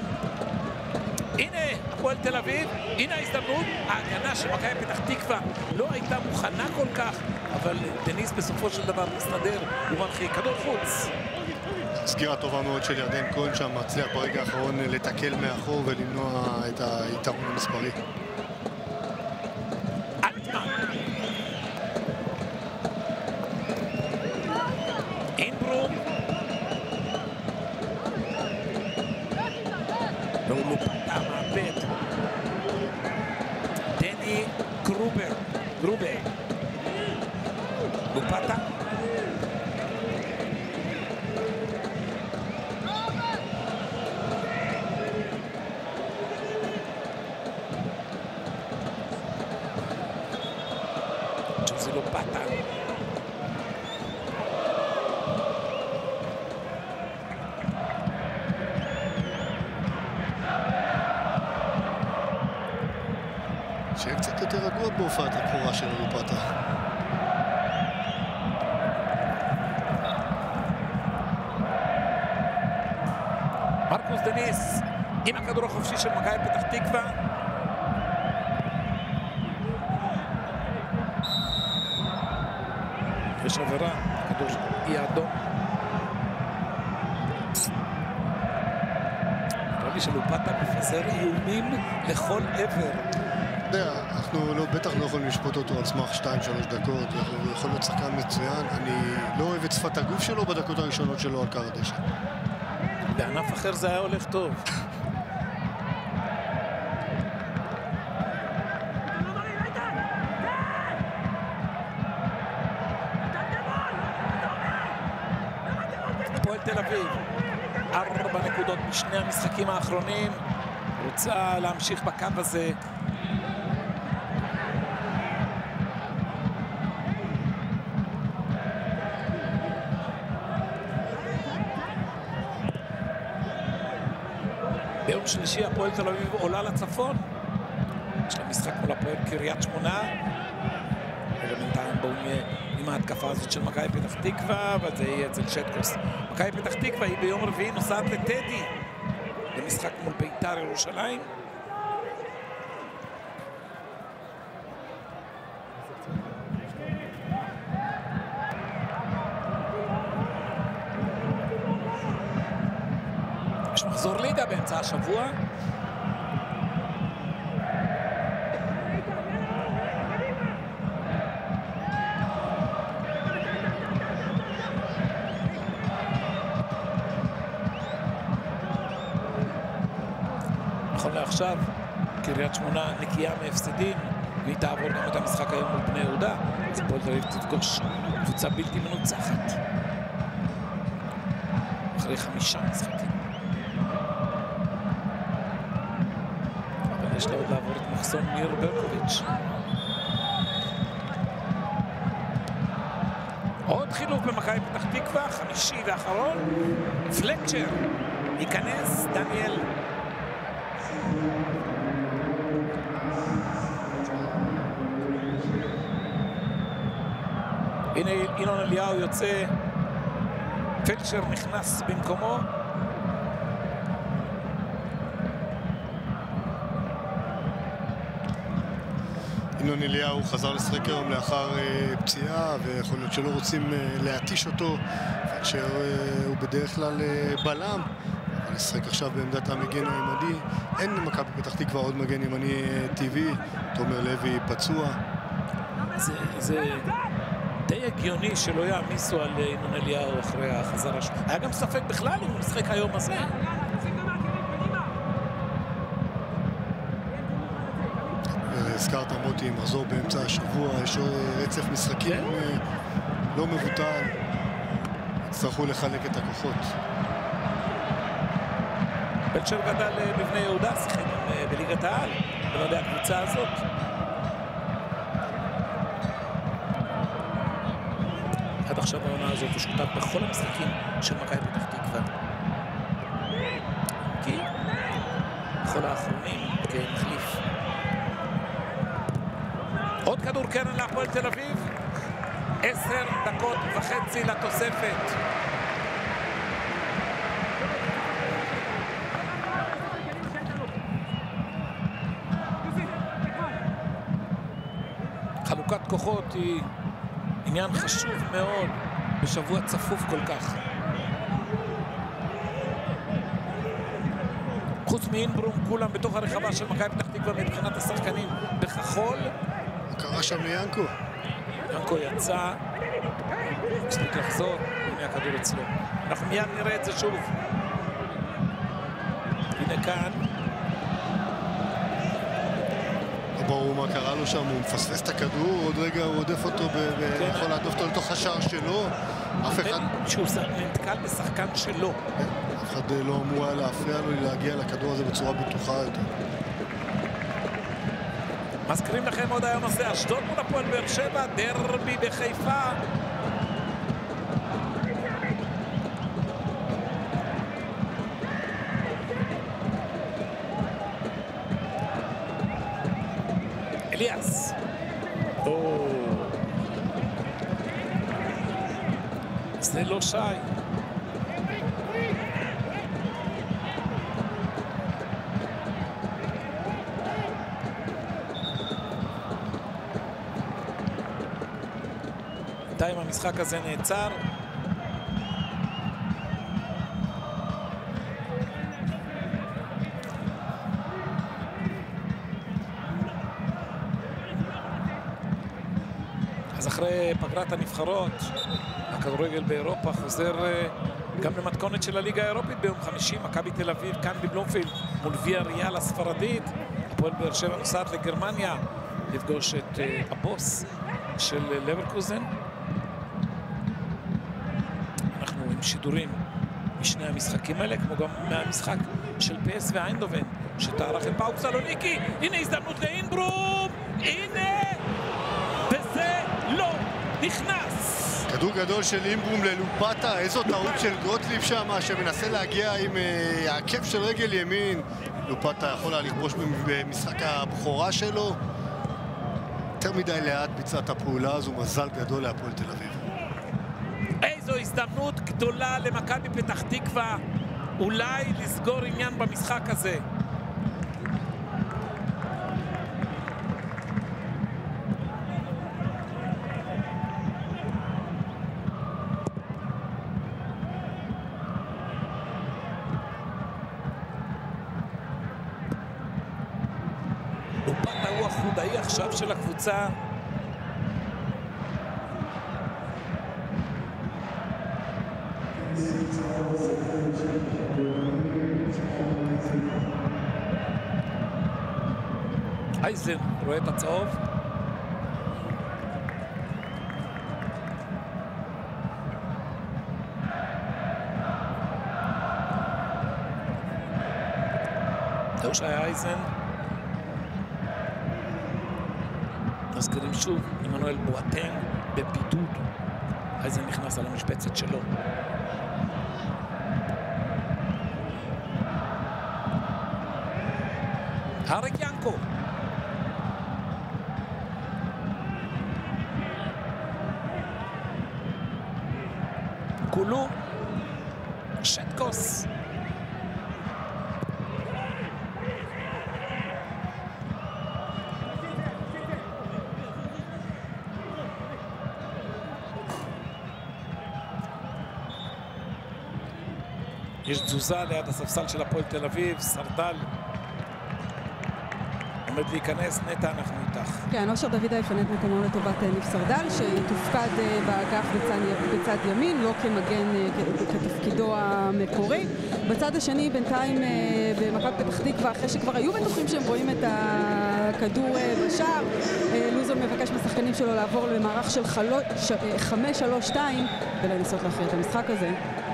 הנה הפועל תל אביב, הנה ההזדמנות. ההגנה של מכבי פתח תקווה לא הייתה מוכנה כל כך, אבל דניס בסופו של דבר מסתדר, הוא מרחיק כדור חוץ. סגירה טובה מאוד של ירדן כהן שם, מצליח ברגע האחרון לתקל מאחור ולמנוע את היתרון המספרי. אלטמן. אינברום. לופטה מעבד. דני גרובר. גרובר. לופטה. שיהיה קצת יותר רגוע בהופעת הבכורה של לופטה. מרקוס דניס עם הכדור החופשי של מכבי פתח תקווה. יש עבירה, הכדור יהיה אדום. נראה לי שלופטה מפזר איומים לכל עבר. אתה יודע, אנחנו לא, בטח לא יכולים לשפוט אותו על סמך שתיים שלוש דקות, הוא יכול להיות שחקן מצוין. אני לא אוהב את שפת הגוף שלו בדקות הראשונות שלו על קר הדשא. בענף אחר זה היה הולך טוב. הפועל תל אביב, ארבע נקודות בשני המשחקים האחרונים, רוצה להמשיך בקו הזה. יום שלישי הפועל תל אביב עולה לצפון. יש לה משחק מול הפועל קריית שמונה. ובינתיים בואו נהיה עם ההתקפה הזאת של מכבי פתח תקווה, וזה יהיה אצל שטקוס. מכבי פתח תקווה היא ביום רביעי נוסעת לטדי למשחק מול בית"ר ירושלים. יש מחזור ליגה באמצע השבוע. נכון לעכשיו, קריית שמונה נקייה מהפסדים, והיא תעבור גם את המשחק היום מול בני יהודה, אז הפועל תל אביב תפגוש קבוצה בלתי מנוצחת אחרי חמישה משחקים. אבל יש לה עוד לעבור את מחסום ניר ברקוביץ'. עוד חילוף במכבי פתח תקווה, חמישי ואחרון, פלקצ'ר ייכנס, דניאל הנה ינון אליהו יוצא, פלקצ'ר נכנס במקומו. ינון אליהו חזר לשחק היום לאחר uh, פציעה, ויכול להיות שלא רוצים uh, להתיש אותו. פלקצ'ר uh, הוא בדרך כלל uh, בלם, אבל לשחק עכשיו בעמדת המגן הימני. אין למכבי פתח תקווה עוד מגן ימני uh, טבעי. תומר לוי פצוע. זה, זה די הגיוני שלא יעמיסו על ינון אליהו אחרי החזרה שלו. היה גם ספק בכלל אם הוא משחק היום הזה. הזכרת מוטי, מחזור באמצע השבוע, יש רצף משחקים לא מבוטל. יצטרכו לחלק את הכוחות. פלקצ'ר גדל בבני יהודה, שיחק בליגת העל, בלעדי הקבוצה הזאת. עד עכשיו העונה הזאת הוא שותף בכל המשחקים של מכבי פתח תקווה. כי בכל האחרונים כמחליף. עוד כדור קרן להפועל תל אביב. עשר דקות וחצי לתוספת. חלוקת כוחות היא עניין חשוב מאוד בשבוע צפוף כל כך. חוץ מאינברום, כולם בתוך הרחבה של מכבי פתח תקווה מבחינת השחקנים בכחול. קרה שם ליאנקו. ינקו יצא, הספיק לחזור, הנה הכדור אצלו. אנחנו מיד נראה את זה שוב. הנה כאן. ברור מה קרה לו שם, הוא מפספס את הכדור, עוד רגע הוא עודף אותו, ויכול להדוף אותו לתוך השער שלו. אף אחד... שהוא נתקל בשחקן שלו. אף אחד לא אמור היה להפריע לו להגיע לכדור הזה בצורה בטוחה יותר. מזכירים לכם עוד היום הזה, אשדוד מול הפועל באר שבע, דרבי בחיפה. אליאס. או. זה לא שי. בינתיים המשחק הזה נעצר. אז אחרי פגרת הנבחרות, הכדורגל באירופה חוזר גם למתכונת של הליגה האירופית ביום חמישי. מכבי תל אביב כאן בבלומפילד מול ויה ריאל הספרדית. הפועל באר שבע נוסעת לגרמניה לפגוש את הבוס של לברקוזן. אנחנו עם שידורים משני המשחקים האלה, כמו גם מהמשחק של פי אס ואיינדובן שתערך את פאוק סלוניקי. הנה הזדמנות לאינברום, הנה, וזה לא נכנס. כדור גדול של אימברום ללופטה, איזו טעות של גוטליב שם, שמנסה להגיע עם uh, העקב של רגל ימין. לופטה יכולה לכבוש במשחק הבכורה שלו. יותר מדי לאט ביצע את הפעולה הזו, מזל גדול להפועל תל אביב. איזו הזדמנות גדולה למכבי פתח תקווה, אולי לסגור עניין במשחק הזה. לופטה הוא החודאי עכשיו של הקבוצה. אייזן רואה את הצהוב. זהו שהיה אייזן. מזכירים שוב, עמנואל בואטנג בבידוד. אייזן נכנס על המשבצת שלו. אריק ינקו. כולו. שטקוס. יש תזוזה ליד הספסל של הפועל תל אביב, סרדל עומד להיכנס. נטע, אנחנו איתך. כן, אושר דוד יפנה את מקומו לטובת ניב סרדל, שתופקד באגף בצד, בצד ימין, לא כמגן כתפקידו המקורי. בצד השני, בינתיים במכבי פתח תקווה, אחרי שכבר היו בטוחים שהם רואים את הכדור בשער, לוזון מבקש מהשחקנים שלו לעבור למערך של חמש שלוש שתיים ולנסות להכריע את המשחק הזה.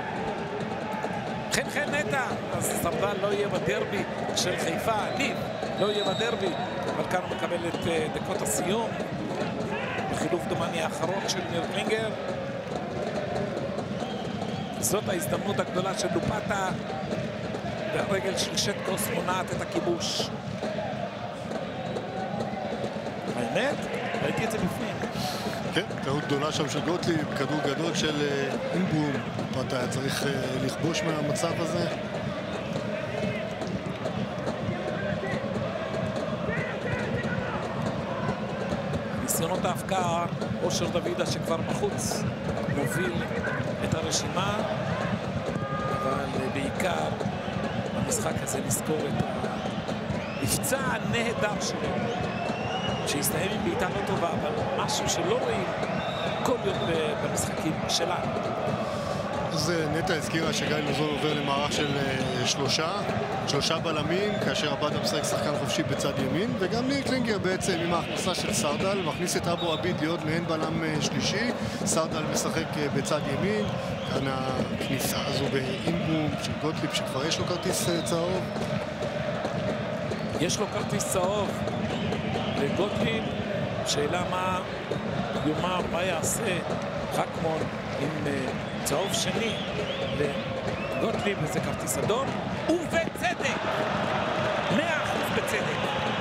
חן חן נטע, אז סרדל לא יהיה בדרבי של חיפה, ניב לא יהיה בדרבי, אבל כאן הוא מקבל את דקות הסיום בחילוף דומני האחרון של ניר קלינגר. זאת ההזדמנות הגדולה של לופטה, והרגל של שטקוס מונעת את הכיבוש. האמת, ראיתי את זה בפנים. כן, טעות גדולה שם של גוטליב, כדור גדול של אימברום. לופטה היה צריך לכבוש מהמצב הזה. ניסיונות ההפקעה, אושר דוידה שכבר בחוץ מוביל את הרשימה, אבל בעיקר במשחק הזה נזכור את המבצע הנהדר שלו, שהסתיים עם בעיטה לא טובה, אבל משהו שלא רואים כל יום במשחקים שלנו. אז נטע הזכירה שגיא לוזון עובר למערך של שלושה, שלושה בלמים, כאשר עבדה משחק שחקן חופשי בצד ימין, וגם ניר קלינגר בעצם עם ההכנסה של סרדל, מכניס את אבו עביד להיות מעין בלם שלישי. סרדל משחק בצד ימין, כאן הכניסה הזו באימברום של גוטליב שכבר יש לו כרטיס צהוב. יש לו כרטיס צהוב לגוטליב, שאלה מה יאמר, מה יעשה חכמון עם צהוב שני לגוטליב, וזה כרטיס אדום, ובצדק, מאה אחוז בצדק.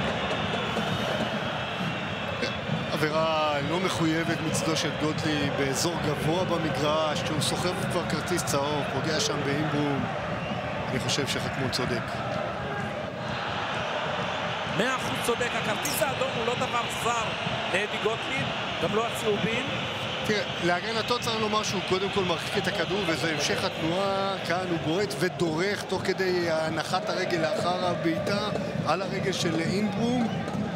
עבירה לא מחויבת מצדו של גוטליב באזור גבוה במגרש, שהוא סוחב כבר כרטיס צהוב, פוגע שם באימברום. אני חושב שחכמון צודק. מאה אחוז צודק, הכרטיס האדום הוא לא דבר זר לאדי גוטליב, גם לא הצהובים. תראה, להגנתו צריך לומר שהוא קודם כל מרחיק את הכדור, וזה המשך התנועה. כאן הוא בועט ודורך תוך כדי הנחת הרגל לאחר הבעיטה על הרגל של אימברום.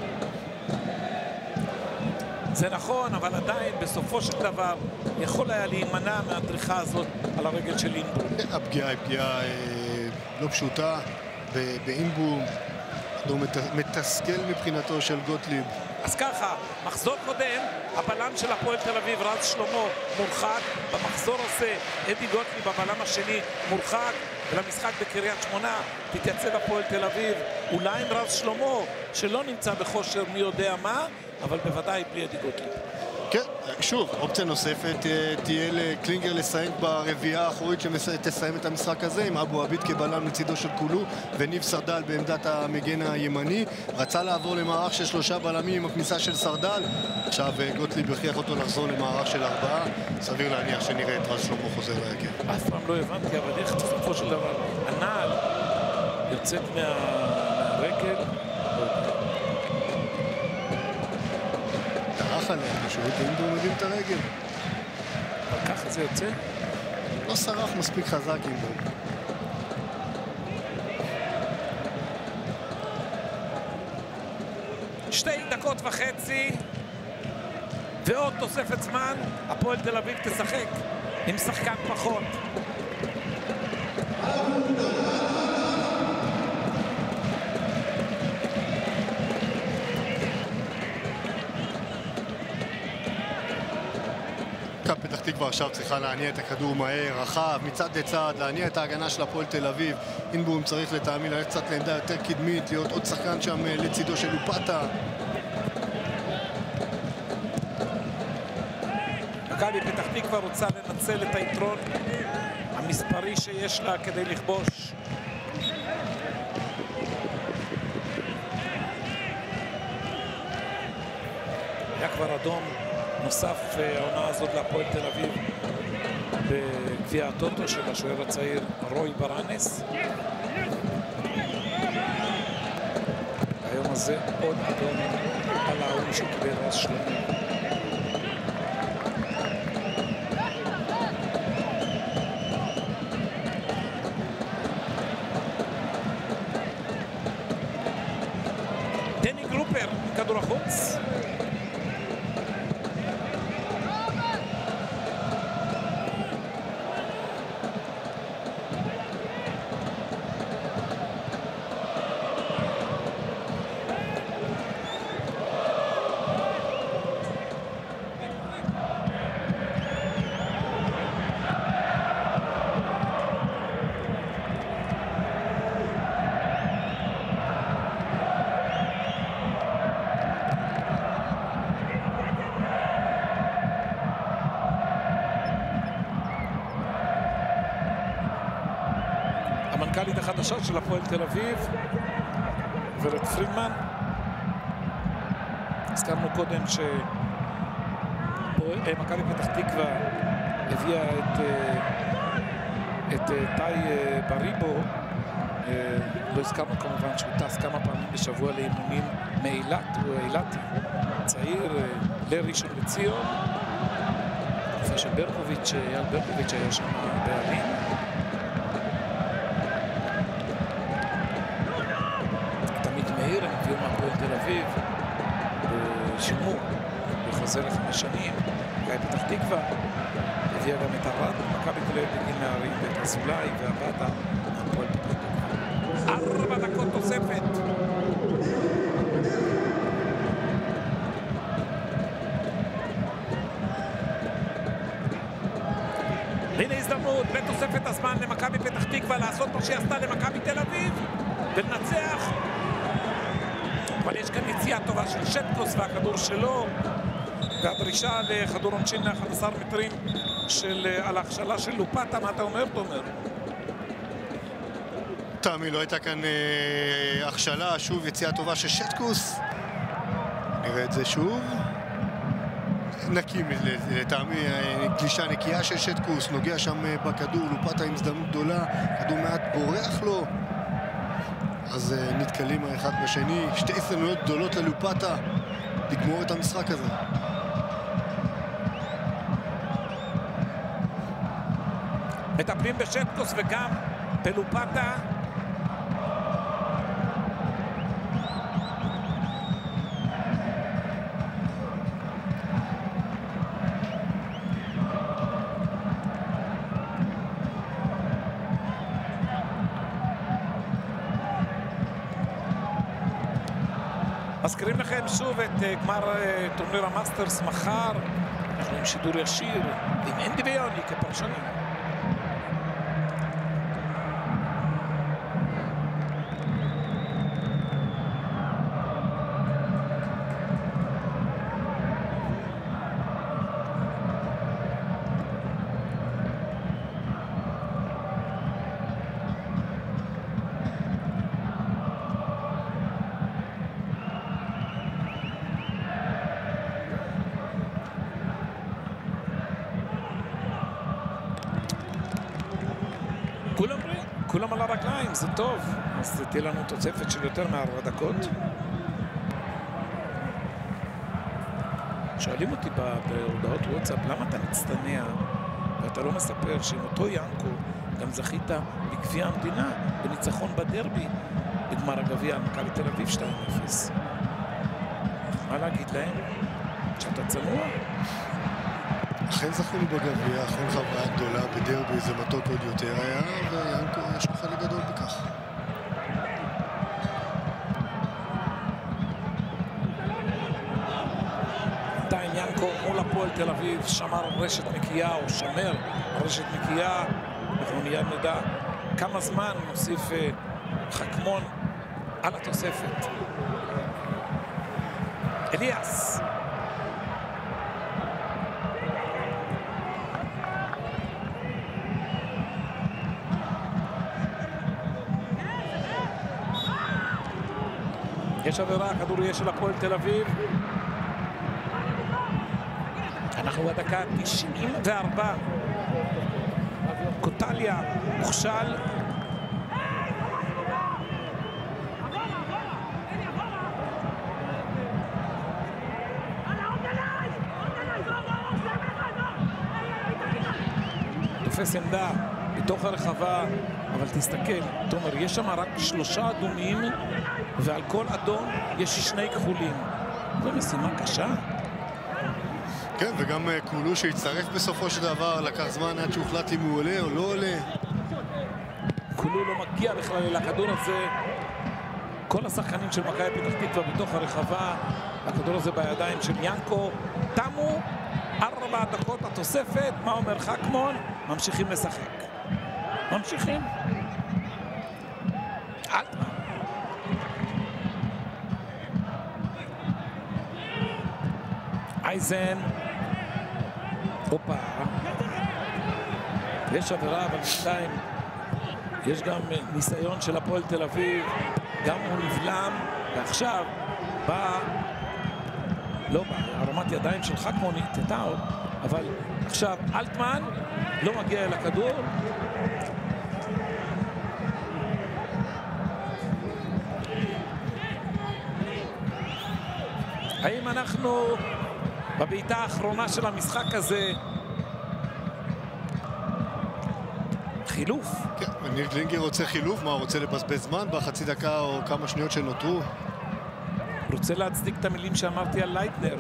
זה נכון, אבל עדיין בסופו של דבר יכול היה להימנע מהדריכה הזאת על הרגל של אימברום. הפגיעה היא פגיעה אה, לא פשוטה באימברום. הוא מתסכל מבחינתו של גוטליב. אז ככה, מחזור קודם, הבלם של הפועל תל אביב, רז שלמה, מורחק. במחזור הזה, אדי גוטליב, הבלם השני, מורחק. ולמשחק בקריית שמונה תתייצב הפועל תל אביב, אולי עם רז שלמה, שלא נמצא בכושר מי יודע מה, אבל בוודאי בלי אדי גוטליב. כן, שוב, אופציה נוספת תהיה לקלינגר לסיים ברביעה האחורית שתסיים את המשחק הזה עם אבו עביד כבלם לצידו של קולו וניב סרדל בעמדת המגן הימני. רצה לעבור למערך של שלושה בלמים עם הכניסה של סרדל, עכשיו גוטליב הכריח אותו לחזור למערך של ארבעה. סביר להניח שנראה את רז שלמה חוזר להגן. אף פעם לא הבנתי, אבל איך בסופו של דבר הנעל יוצאת מהרגל, דרך עליהם פשוט, אם הוא מבין את הרגל. אבל ככה זה יוצא? לא שרח מספיק חזק עם בו. שתי דקות וחצי ועוד תוספת זמן. הפועל תל אביב תשחק עם שחקן פחות. מכבי פתח תקווה עכשיו צריכה להניע את הכדור מהר, רחב, מצד לצד, להניע את ההגנה של הפועל תל אביב. אינבום צריך לטעמי ללכת קצת לעמדה יותר קדמית, להיות עוד שחקן שם לצידו של לופטה. מכבי פתח תקווה רוצה לנצל את היתרון המספרי שיש לה כדי לכבוש. היה כבר אדום נוסף העונה הזאת להפועל תל אביב בגביע הטוטו של השוער הצעיר רוי ברנס. היום הזה עוד אדום על ההוא שקיבל רז שלמה. דני גרופר, כדור החוץ. המנכ"לית החדשה של הפועל תל אביב, גברת פרידמן. הזכרנו קודם שמכבי פתח תקווה הביאה את את טאי בריבו. לא הזכרנו כמובן שהוא טס כמה פעמים בשבוע לאימונים מאילת, הוא אילתי צעיר לראשון לציון. תקופה של ברקוביץ', אייל ברקוביץ' היה שם בעלים. הם הביאו מהפועל תל אביב בשימור וחוזר לחמש שנים. מכבי פתח תקווה הביאה גם את ארד מכבי תל אביב בגיל נערים ואת אזולאי והבאדה מהפועל פתח תקווה. ארבע דקות תוספת. הנה הזדמנות בתוספת הזמן למכבי פתח תקווה לעשות מה שהיא עשתה למכבי תל אביב ולנצח. אבל יש כאן יציאה טובה של שטקוס והכדור שלו והדרישה לכדור עונשין ל-אחד עשר מטרים של, על ההכשלה של לופטה. מה אתה אומר, תומר? תמי, לא הייתה כאן אה, הכשלה, שוב יציאה טובה של שטקוס. נראה את זה שוב. נקי לטעמי, גלישה נקייה של שטקוס, נוגע שם בכדור, לופטה עם הזדמנות גדולה, כדור מעט בורח לו. אז uh, נתקלים האחד בשני, שתי הזדמנויות גדולות ללופטה לגמור את המשחק הזה. מטפלים בשטקוס וגם בלופטה. מזכירים לכם שוב את גמר טורניר המאסטרס מחר. אנחנו עם שידור ישיר עם אנדי ויוני כפרשנים. כולם, כולם על הרגליים, זה טוב. אז תהיה לנו תוספת של יותר מארבע דקות. שואלים אותי בהודעות וואטסאפ, למה אתה מצטנע ואתה לא מספר שעם אותו ינקו גם זכית בגביע המדינה, בניצחון בדרבי, בגמר הגביע על מכבי תל אביב שתיים אפס. מה להגיד להם? שאתה צנוע? אכן זכינו בגביע, אכן חוויה גדולה בדרבי, זה מתוק עוד יותר היה, ויאנקו יש לו חלק גדול בכך. בינתיים ינקו מול הפועל תל אביב שמר רשת נקייה, או שמר רשת נקייה. אנחנו מיד נדע כמה זמן נוסיף חכמון על התוספת. אליאס. יש עבירה, הכדור יהיה של הפועל תל אביב. אנחנו בדקה תשעים וארבע. קוטליה מוכשל. תופס עמדה בתוך הרחבה, אבל תסתכל, תומר, יש שם רק שלושה אדומים, ועל כל אדום יש שני כחולים. זו משימה קשה. כן, וגם קולו שהצטרף בסופו של דבר, לקח זמן עד שהוחלט אם הוא עולה או לא עולה. קולו לא מגיע בכלל לכדור הזה. כל השחקנים של מכבי פתח תקווה בתוך הרחבה, הכדור הזה בידיים של ינקו. תמו ארבע דקות התוספת. מה אומר חכמון? ממשיכים לשחק. ממשיכים. אלטמן. אייזן. הופה. יש עבירה, אבל בינתיים יש גם ניסיון של הפועל תל אביב. גם הוא נבלם, ועכשיו בא, לא בא, הרמת ידיים של חכמון התתה עוד, אבל עכשיו אלטמן לא מגיע אל הכדור. האם אנחנו בבעיטה האחרונה של המשחק הזה? חילוף. כן, ניר קלינגר רוצה חילוף, מה, רוצה לבזבז זמן בחצי דקה או כמה שניות שנותרו? רוצה להצדיק את המילים שאמרתי על לייטנר.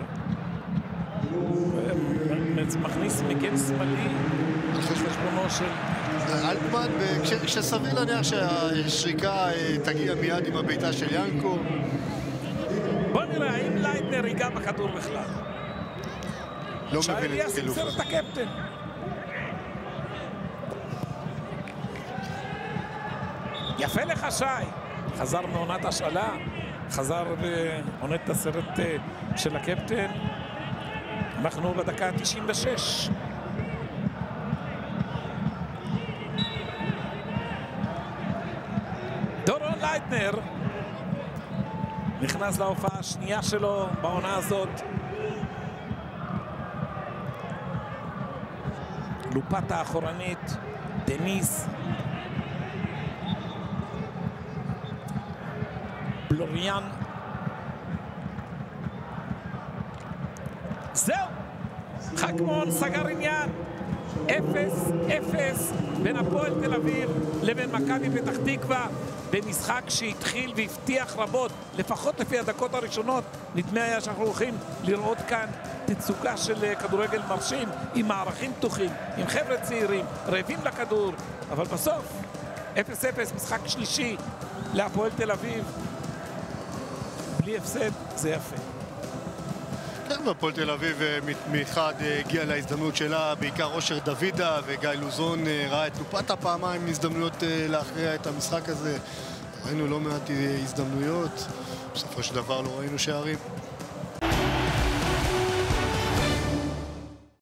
מכניס מגן שמאלי על חשבונו של אלטמן, כשסביר להניח שהשריקה תגיע מיד עם הבעיטה של ינקו. בוא נראה, האם לייטנר ייגע בכדור בכלל? לא מבין את חילוף. שער אליאס את הקפטן. יפה לך שי. חזר מעונת השאלה, חזר בעונת הסרט של הקפטן. אנחנו בדקה תשעים ושש. דורון לייטנר נכנס להופעה השנייה שלו בעונה הזאת. לופת האחורנית, דניס. בלוריאן. זהו! חכמון סגר עניין. אפס אפס בין הפועל תל אביב לבין מכבי פתח תקווה, במשחק שהתחיל והבטיח רבות, לפחות לפי הדקות הראשונות. נדמה היה שאנחנו הולכים לראות כאן תצוגה של כדורגל מרשים, עם מערכים פתוחים, עם חבר'ה צעירים, רעבים לכדור, אבל בסוף אפס אפס, משחק שלישי להפועל תל אביב. בלי הפסד, זה יפה. כן, הפועל תל אביב מאחד הגיע להזדמנות שלה, בעיקר אושר דוידה, וגיא לוזון ראה את לופת הפעמיים הזדמנויות להכריע את המשחק הזה. ראינו לא מעט הזדמנויות, בסופו של דבר לא ראינו שערים.